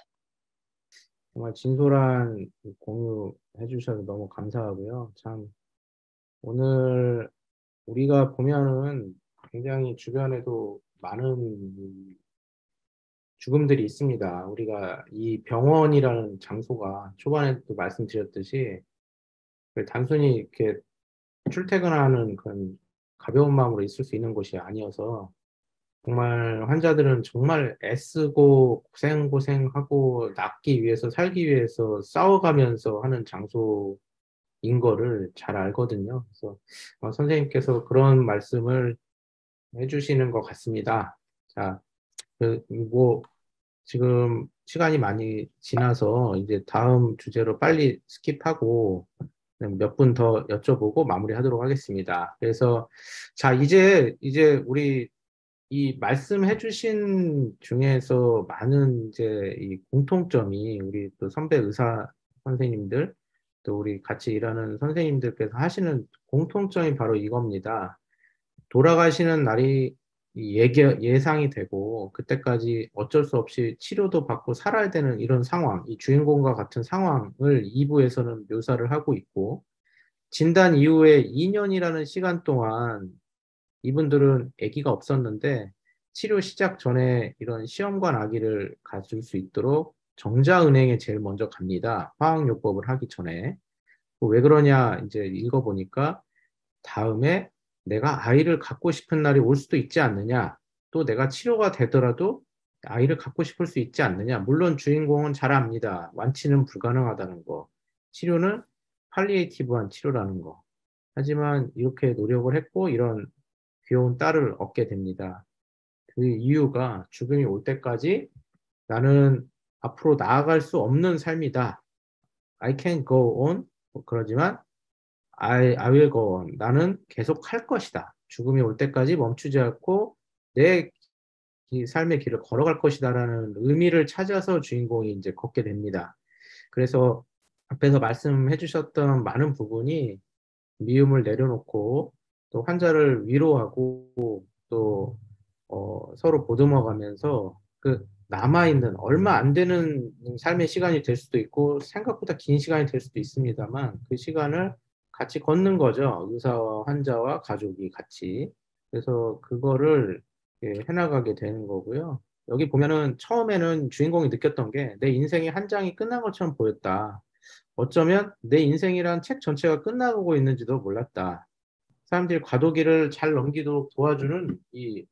정말 진솔한 공유해 주셔서 너무 감사하고요. 참 오늘 우리가 보면은 굉장히 주변에도 많은 죽음들이 있습니다. 우리가 이 병원이라는 장소가 초반에도 말씀드렸듯이 단순히 이렇게 출퇴근하는 그런 가벼운 마음으로 있을 수 있는 곳이 아니어서 정말 환자들은 정말 애쓰고 고생고생하고 낫기 위해서 살기 위해서 싸워가면서 하는 장소인 거를 잘 알거든요. 그래서 어, 선생님께서 그런 말씀을 해주시는 것 같습니다. 자, 그, 뭐 지금 시간이 많이 지나서 이제 다음 주제로 빨리 스킵하고 몇 분 더 여쭤보고 마무리하도록 하겠습니다. 그래서 자 이제 이제 우리 이 말씀해 주신 중에서 많은 이제 이 공통점이 우리 또 선배 의사 선생님들 또 우리 같이 일하는 선생님들께서 하시는 공통점이 바로 이겁니다. 돌아가시는 날이 예기, 예상이 되고 그때까지 어쩔 수 없이 치료도 받고 살아야 되는 이런 상황, 이 주인공과 같은 상황을 이 부에서는 묘사를 하고 있고 진단 이후에 이 년이라는 시간 동안 이분들은 아기가 없었는데 치료 시작 전에 이런 시험관 아기를 가질 수 있도록 정자은행에 제일 먼저 갑니다. 화학요법을 하기 전에. 왜 그러냐 이제 읽어보니까 다음에 내가 아이를 갖고 싶은 날이 올 수도 있지 않느냐. 또 내가 치료가 되더라도 아이를 갖고 싶을 수 있지 않느냐. 물론 주인공은 잘 압니다. 완치는 불가능하다는 거. 치료는 팔리에이티브한 치료라는 거. 하지만 이렇게 노력을 했고 이런 귀여운 딸을 얻게 됩니다. 그 이유가 죽음이 올 때까지 나는 앞으로 나아갈 수 없는 삶이다. I can't go on. 그러지만 I, I will go on. 나는 계속 할 것이다. 죽음이 올 때까지 멈추지 않고 내 이 삶의 길을 걸어갈 것이다라는 의미를 찾아서 주인공이 이제 걷게 됩니다. 그래서 앞에서 말씀해 주셨던 많은 부분이 미움을 내려놓고 또 환자를 위로하고 또 어, 서로 보듬어가면서 그 남아있는 얼마 안 되는 삶의 시간이 될 수도 있고 생각보다 긴 시간이 될 수도 있습니다만 그 시간을 같이 걷는 거죠. 의사와 환자와 가족이 같이. 그래서 그거를 예, 해나가게 되는 거고요. 여기 보면은 처음에는 주인공이 느꼈던 게 내 인생의 한 장이 끝난 것처럼 보였다. 어쩌면 내 인생이란 책 전체가 끝나고 있는지도 몰랐다. 사람들이 과도기를 잘 넘기도록 도와주는 이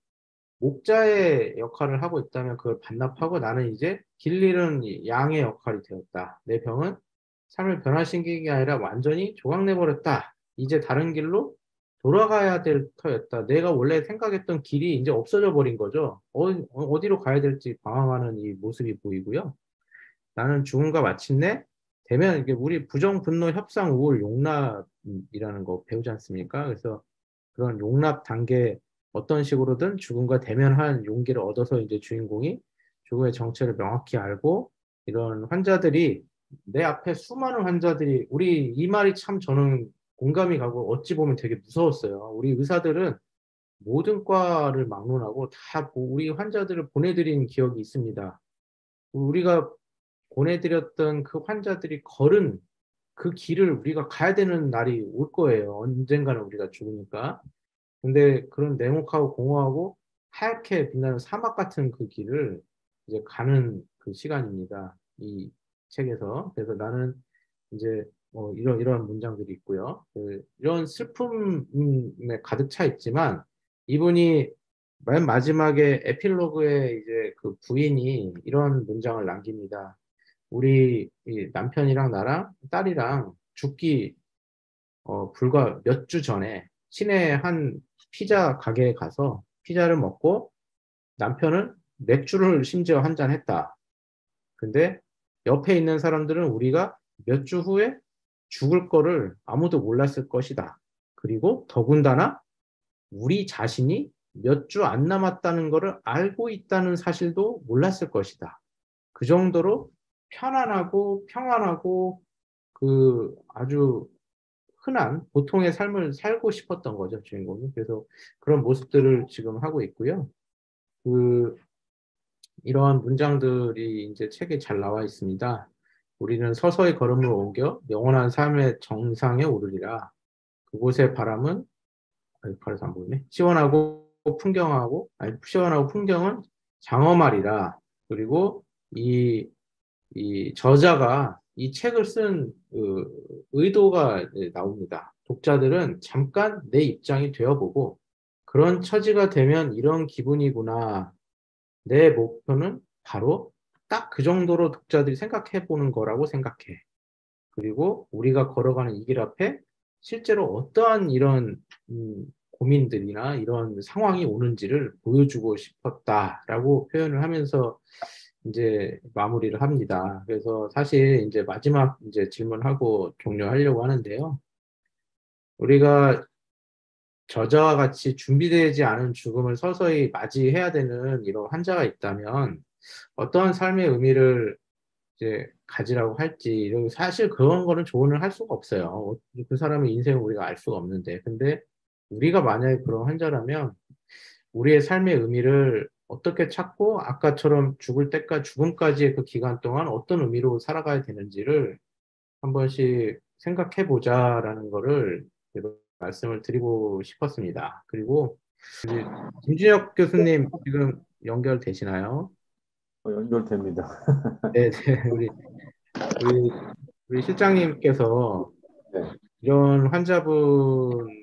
목자의 역할을 하고 있다면 그걸 반납하고 나는 이제 길 잃은 양의 역할이 되었다. 내 병은 삶을 변화시키는 게 아니라 완전히 조각내버렸다. 이제 다른 길로 돌아가야 될 터였다. 내가 원래 생각했던 길이 이제 없어져 버린 거죠. 어, 어디로 가야 될지 방황하는 이 모습이 보이고요. 나는 죽음과 마침내 되면 이게 우리 부정, 분노, 협상, 우울, 용납이라는 거 배우지 않습니까? 그래서 그런 용납 단계 어떤 식으로든 죽음과 대면한 용기를 얻어서 이제 주인공이 죽음의 정체를 명확히 알고 이런 환자들이 내 앞에 수많은 환자들이 우리 이 말이 참 저는 공감이 가고 어찌 보면 되게 무서웠어요. 우리 의사들은 모든 과를 막론하고 다 우리 환자들을 보내드린 기억이 있습니다. 우리가 보내드렸던 그 환자들이 걸은 그 길을 우리가 가야 되는 날이 올 거예요. 언젠가는 우리가 죽으니까. 근데 그런 냉혹하고 공허하고 하얗게 빛나는 사막 같은 그 길을 이제 가는 그 시간입니다. 이 책에서. 그래서 나는 이제 뭐 이런 이런 문장들이 있고요. 그 이런 슬픔에 가득 차 있지만 이분이 맨 마지막에 에필로그에 이제 그 부인이 이런 문장을 남깁니다. 우리 이 남편이랑 나랑 딸이랑 죽기 어, 불과 몇 주 전에 시내 한 피자 가게에 가서 피자를 먹고 남편은 맥주를 심지어 한 잔 했다. 근데 옆에 있는 사람들은 우리가 몇 주 후에 죽을 거를 아무도 몰랐을 것이다. 그리고 더군다나 우리 자신이 몇 주 안 남았다는 것을 알고 있다는 사실도 몰랐을 것이다. 그 정도로 편안하고 평안하고 그 아주 흔한 보통의 삶을 살고 싶었던 거죠, 주인공이. 그래서 그런 모습들을 지금 하고 있고요. 그 이러한 문장들이 이제 책에 잘 나와 있습니다. 우리는 서서히 걸음을 옮겨 영원한 삶의 정상에 오르리라. 그곳의 바람은 아니, 바라서 안 보이네. 시원하고 풍경하고 아니 시원하고 풍경은 장엄하리라. 그리고 이, 이 저자가 이 책을 쓴 그 의도가 나옵니다. 독자들은 잠깐 내 입장이 되어보고 그런 처지가 되면 이런 기분이구나. 내 목표는 바로 딱 그 정도로 독자들이 생각해 보는 거라고 생각해. 그리고 우리가 걸어가는 이 길 앞에 실제로 어떠한 이런 음, 고민들이나 이런 상황이 오는지를 보여주고 싶었다라고 표현을 하면서 이제 마무리를 합니다. 그래서 사실 이제 마지막 이제 질문하고 종료하려고 하는데요. 우리가 저자와 같이 준비되지 않은 죽음을 서서히 맞이해야 되는 이런 환자가 있다면 어떠한 삶의 의미를 이제 가지라고 할지 사실 그런 거는 조언을 할 수가 없어요. 그 사람의 인생을 우리가 알 수가 없는데 근데 우리가 만약에 그런 환자라면 우리의 삶의 의미를 어떻게 찾고 아까처럼 죽을 때까지 죽음까지의 그 기간 동안 어떤 의미로 살아가야 되는지를 한 번씩 생각해 보자라는 거를 말씀을 드리고 싶었습니다. 그리고 김준혁 교수님 지금 연결되시나요? 어, 연결됩니다. 네, 네. 우리 우리 우리 실장님께서 네. 이런 환자분이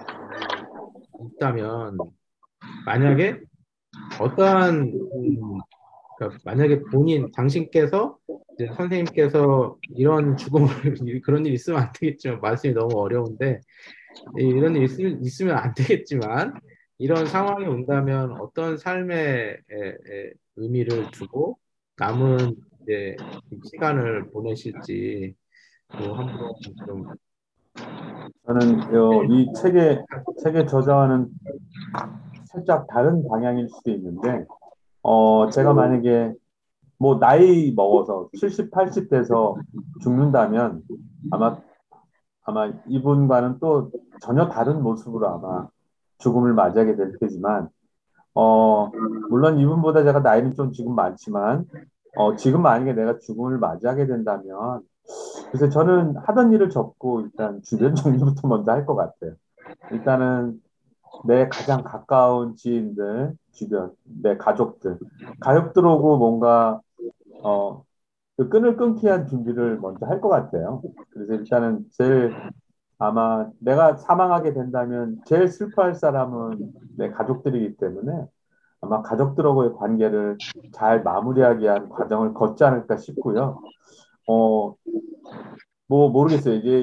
있다면 만약에 어떠한 음, 그러니까 만약에 본인 당신께서 이제 선생님께서 이런 죽음을 그런 일 있으면 안 되겠죠. 말씀이 너무 어려운데 이런 일 있으면, 있으면 안 되겠지만 이런 상황이 온다면 어떤 삶의 에, 에, 의미를 두고 남은 이제 시간을 보내실지 또 한번 좀 저는 어, 이 책의 책의 저자와는 살짝 다른 방향일 수도 있는데, 어, 제가 만약에 뭐 나이 먹어서 칠십, 팔십 돼서 죽는다면 아마 아마 이분과는 또 전혀 다른 모습으로 아마 죽음을 맞이하게 될 테지만, 어, 물론 이분보다 제가 나이는 좀 지금 많지만, 어, 지금 만약에 내가 죽음을 맞이하게 된다면, 그래서 저는 하던 일을 접고 일단 주변 정리부터 먼저 할 것 같아요. 일단은 내 가장 가까운 지인들, 주변, 내 가족들, 가족들하고 뭔가, 어, 그 끈을 끊기 위한 준비를 먼저 할 것 같아요. 그래서 일단은 제일 아마 내가 사망하게 된다면 제일 슬퍼할 사람은 내 가족들이기 때문에 아마 가족들하고의 관계를 잘 마무리하기 위한 과정을 걷지 않을까 싶고요. 어, 뭐 모르겠어요. 이게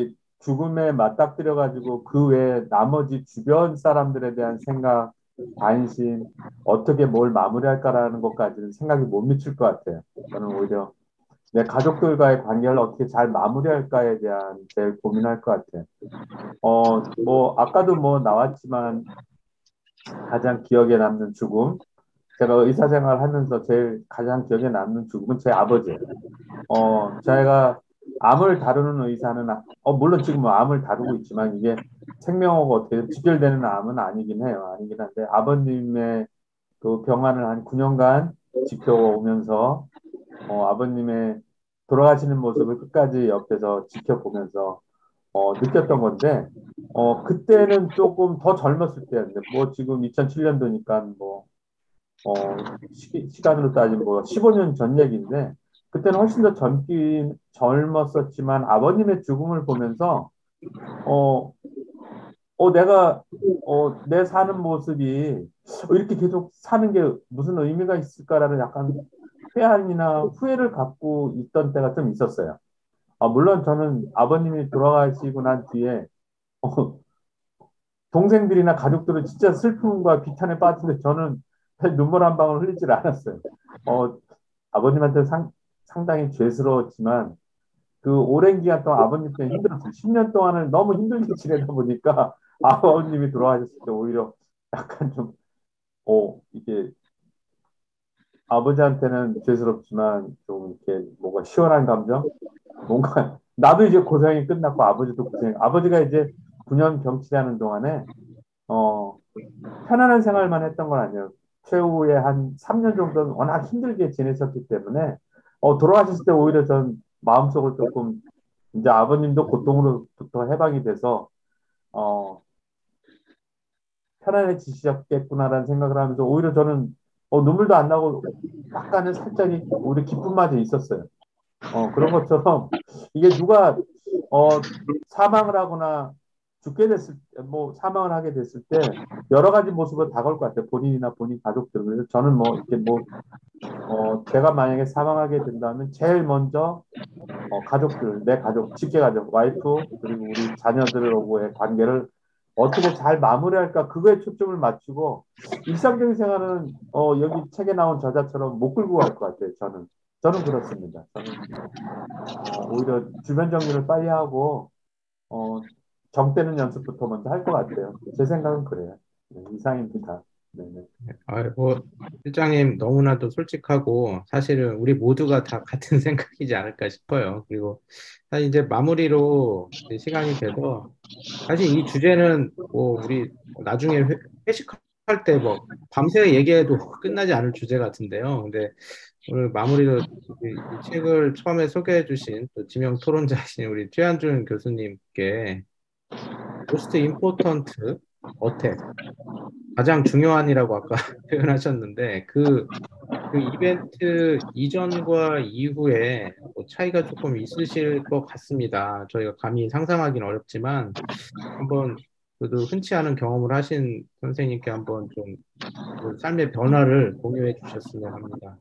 죽음에 맞닥뜨려 가지고 그 외에 나머지 주변 사람들에 대한 생각, 관심, 어떻게 뭘 마무리할까라는 것까지는 생각이 못 미칠 것 같아요. 저는 오히려 내 가족들과의 관계를 어떻게 잘 마무리할까에 대한 제일 고민할 것 같아요. 어, 뭐 아까도 뭐 나왔지만 가장 기억에 남는 죽음. 제가 의사 생활 하면서 제일 가장 기억에 남는 죽음은 제 아버지예요. 어, 제가 암을 다루는 의사는, 아- 어, 물론 지금 뭐 암을 다루고 있지만 이게 생명하고 어떻게 직결되는 암은 아니긴 해요. 아니긴 한데 아버님의 그 병환을 한 구 년간 지켜오면서 어, 아버님의 돌아가시는 모습을 끝까지 옆에서 지켜보면서 어, 느꼈던 건데 어, 그때는 조금 더 젊었을 때였는데 뭐 지금 이천칠 년도니까 뭐 어, 시, 시간으로 따지면 뭐 십오 년 전 얘기인데 그때는 훨씬 더 젊긴 젊었었지만 아버님의 죽음을 보면서 어, 어 내가 어, 내 사는 모습이 이렇게 계속 사는 게 무슨 의미가 있을까라는 약간 회한이나 후회를 갖고 있던 때가 좀 있었어요. 아, 물론 저는 아버님이 돌아가시고 난 뒤에 어, 동생들이나 가족들은 진짜 슬픔과 비탄에 빠지는데 저는 별 눈물 한 방울 흘리질 않았어요. 어, 아버님한테 상, 상당히 죄스러웠지만 그 오랜 기간 동안 아버님 때문에 힘들었어요. 십 년 동안을 너무 힘들게 지내다 보니까 아버님이 돌아가셨을 때 오히려 약간 좀, 어, 이게 아버지한테는 죄스럽지만 좀 이렇게 뭔가 시원한 감정? 뭔가 나도 이제 고생이 끝났고 아버지도 고생. 아버지가 이제 구 년 병치하는 동안에 어 편안한 생활만 했던 건 아니에요. 최후의 한 삼 년 정도는 워낙 힘들게 지내셨기 때문에 어 돌아가셨을 때 오히려 전 마음속을 조금 이제 아버님도 고통으로부터 해방이 돼서 어 편안해지셨겠구나라는 생각을 하면서 오히려 저는 어, 눈물도 안 나고 약간은 살짝이 오히려 기쁨마저 있었어요. 어, 그런 것처럼 이게 누가 어, 사망을 하거나 죽게 됐을 때, 뭐 사망을 하게 됐을 때 여러 가지 모습을 다가올 것 같아요. 본인이나 본인 가족들. 그래서 저는 뭐 이렇게 뭐 어, 제가 만약에 사망하게 된다면 제일 먼저 어, 가족들, 내 가족, 직계 가족, 와이프 그리고 우리 자녀들하고의 관계를 어떻게 잘 마무리할까 그거에 초점을 맞추고 일상적인 생활은 어, 여기 책에 나온 저자처럼 못 끌고 갈 것 같아요. 저는 저는 그렇습니다. 저는 어, 오히려 주변 정리를 빨리 하고 어, 정되는 연습부터 먼저 할 것 같아요. 제 생각은 그래요. 네, 이상입니다. 네네. 아, 뭐, 실장님 너무나도 솔직하고 사실은 우리 모두가 다 같은 생각이지 않을까 싶어요. 그리고 사실 이제 마무리로 이제 시간이 돼서 사실 이 주제는 뭐 우리 나중에 회, 회식할 때 뭐 밤새 얘기해도 끝나지 않을 주제 같은데요. 근데 오늘 마무리로 이, 이 책을 처음에 소개해 주신 또 지명 토론자이신 우리 최한준 교수님께 Most Important Attack 가장 중요한이라고 아까 표현하셨는데 그, 그 이벤트 이전과 이후에 뭐 차이가 조금 있으실 것 같습니다. 저희가 감히 상상하기는 어렵지만 한번 그래도 흔치 않은 경험을 하신 선생님께 한번 좀 그 삶의 변화를 공유해 주셨으면 합니다.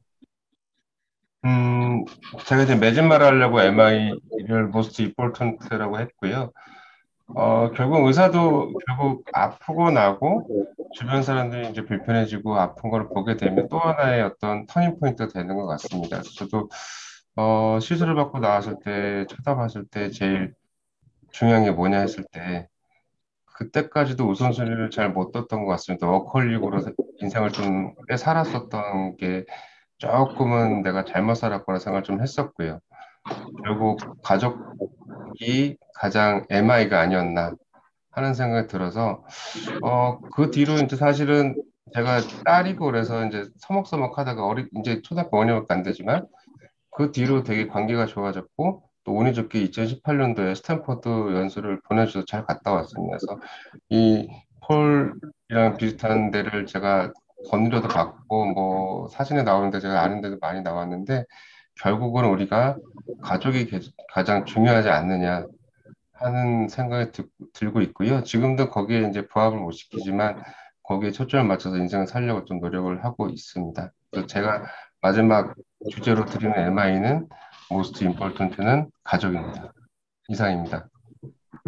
음, 제가 이제 매진말을 하려고 엠아이를 most important라고 했고요. 어, 결국 의사도 결국 아프고 나고 주변 사람들이 이제 불편해지고 아픈 걸 보게 되면 또 하나의 어떤 터닝 포인트가 되는 것 같습니다. 그래서 저도 어, 시술을 받고 나왔을 때 쳐다봤을 때 제일 중요한 게 뭐냐 했을 때 그때까지도 우선순위를 잘 못 뒀던 것 같습니다. 워커홀릭으로 인생을 좀 꽤 살았었던 게 조금은 내가 잘못 살았거나 생각을 좀 했었고요. 결국 가족이 가장 엠아이가 아니었나 하는 생각이 들어서 어, 그 뒤로 이제 사실은 제가 딸이고 그래서 이제 서먹서먹 하다가 어리 이제 초등학교 오 년밖에 안 되지만 그 뒤로 되게 관계가 좋아졌고 또 운이 좋게 이천십팔 년도에 스탠퍼드 연수를 보내줘서 잘 갔다 왔습니다. 그래서 이 폴이랑 비슷한 데를 제가 건드려도 봤고 뭐 사진에 나오는데 제가 아는 데도 많이 나왔는데 결국은 우리가 가족이 게- 가장 중요하지 않느냐 하는 생각이 들, 들고 있고요. 지금도 거기에 이제 부합을 못 시키지만 거기에 초점을 맞춰서 인생을 살려고 좀 노력을 하고 있습니다. 그래서 제가 마지막 주제로 드리는 엠아이는 most important는 가족입니다. 이상입니다.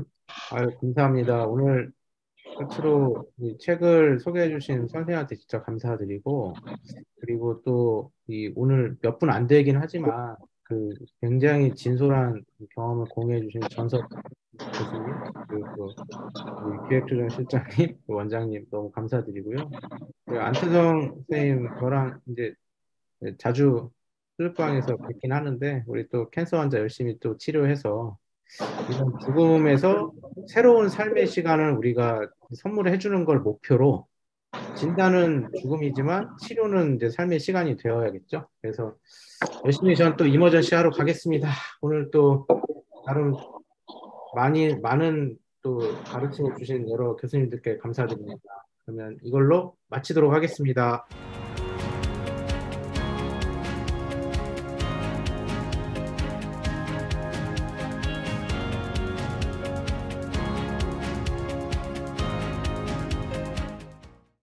아유, 감사합니다. 오늘 끝으로 이 책을 소개해 주신 선생님한테 진짜 감사드리고, 그리고 또 이 오늘 몇 분 안 되긴 하지만 그 굉장히 진솔한 경험을 공유해 주신 전석 교수님, 그리고 우리 기획조정 실장님, 원장님 너무 감사드리고요. 그리고 안태성 선생님 저랑 이제 자주 수술방에서 뵙긴 하는데 우리 또 캔서 환자 열심히 또 치료해서 이런 죽음에서 새로운 삶의 시간을 우리가 선물해 주는 걸 목표로 진단은 죽음이지만 치료는 이제 삶의 시간이 되어야겠죠. 그래서 열심히 전 또 이머전시 하러 가겠습니다. 오늘 또 나름 많이 많은 또 가르쳐 주신 여러 교수님들께 감사드립니다. 그러면 이걸로 마치도록 하겠습니다.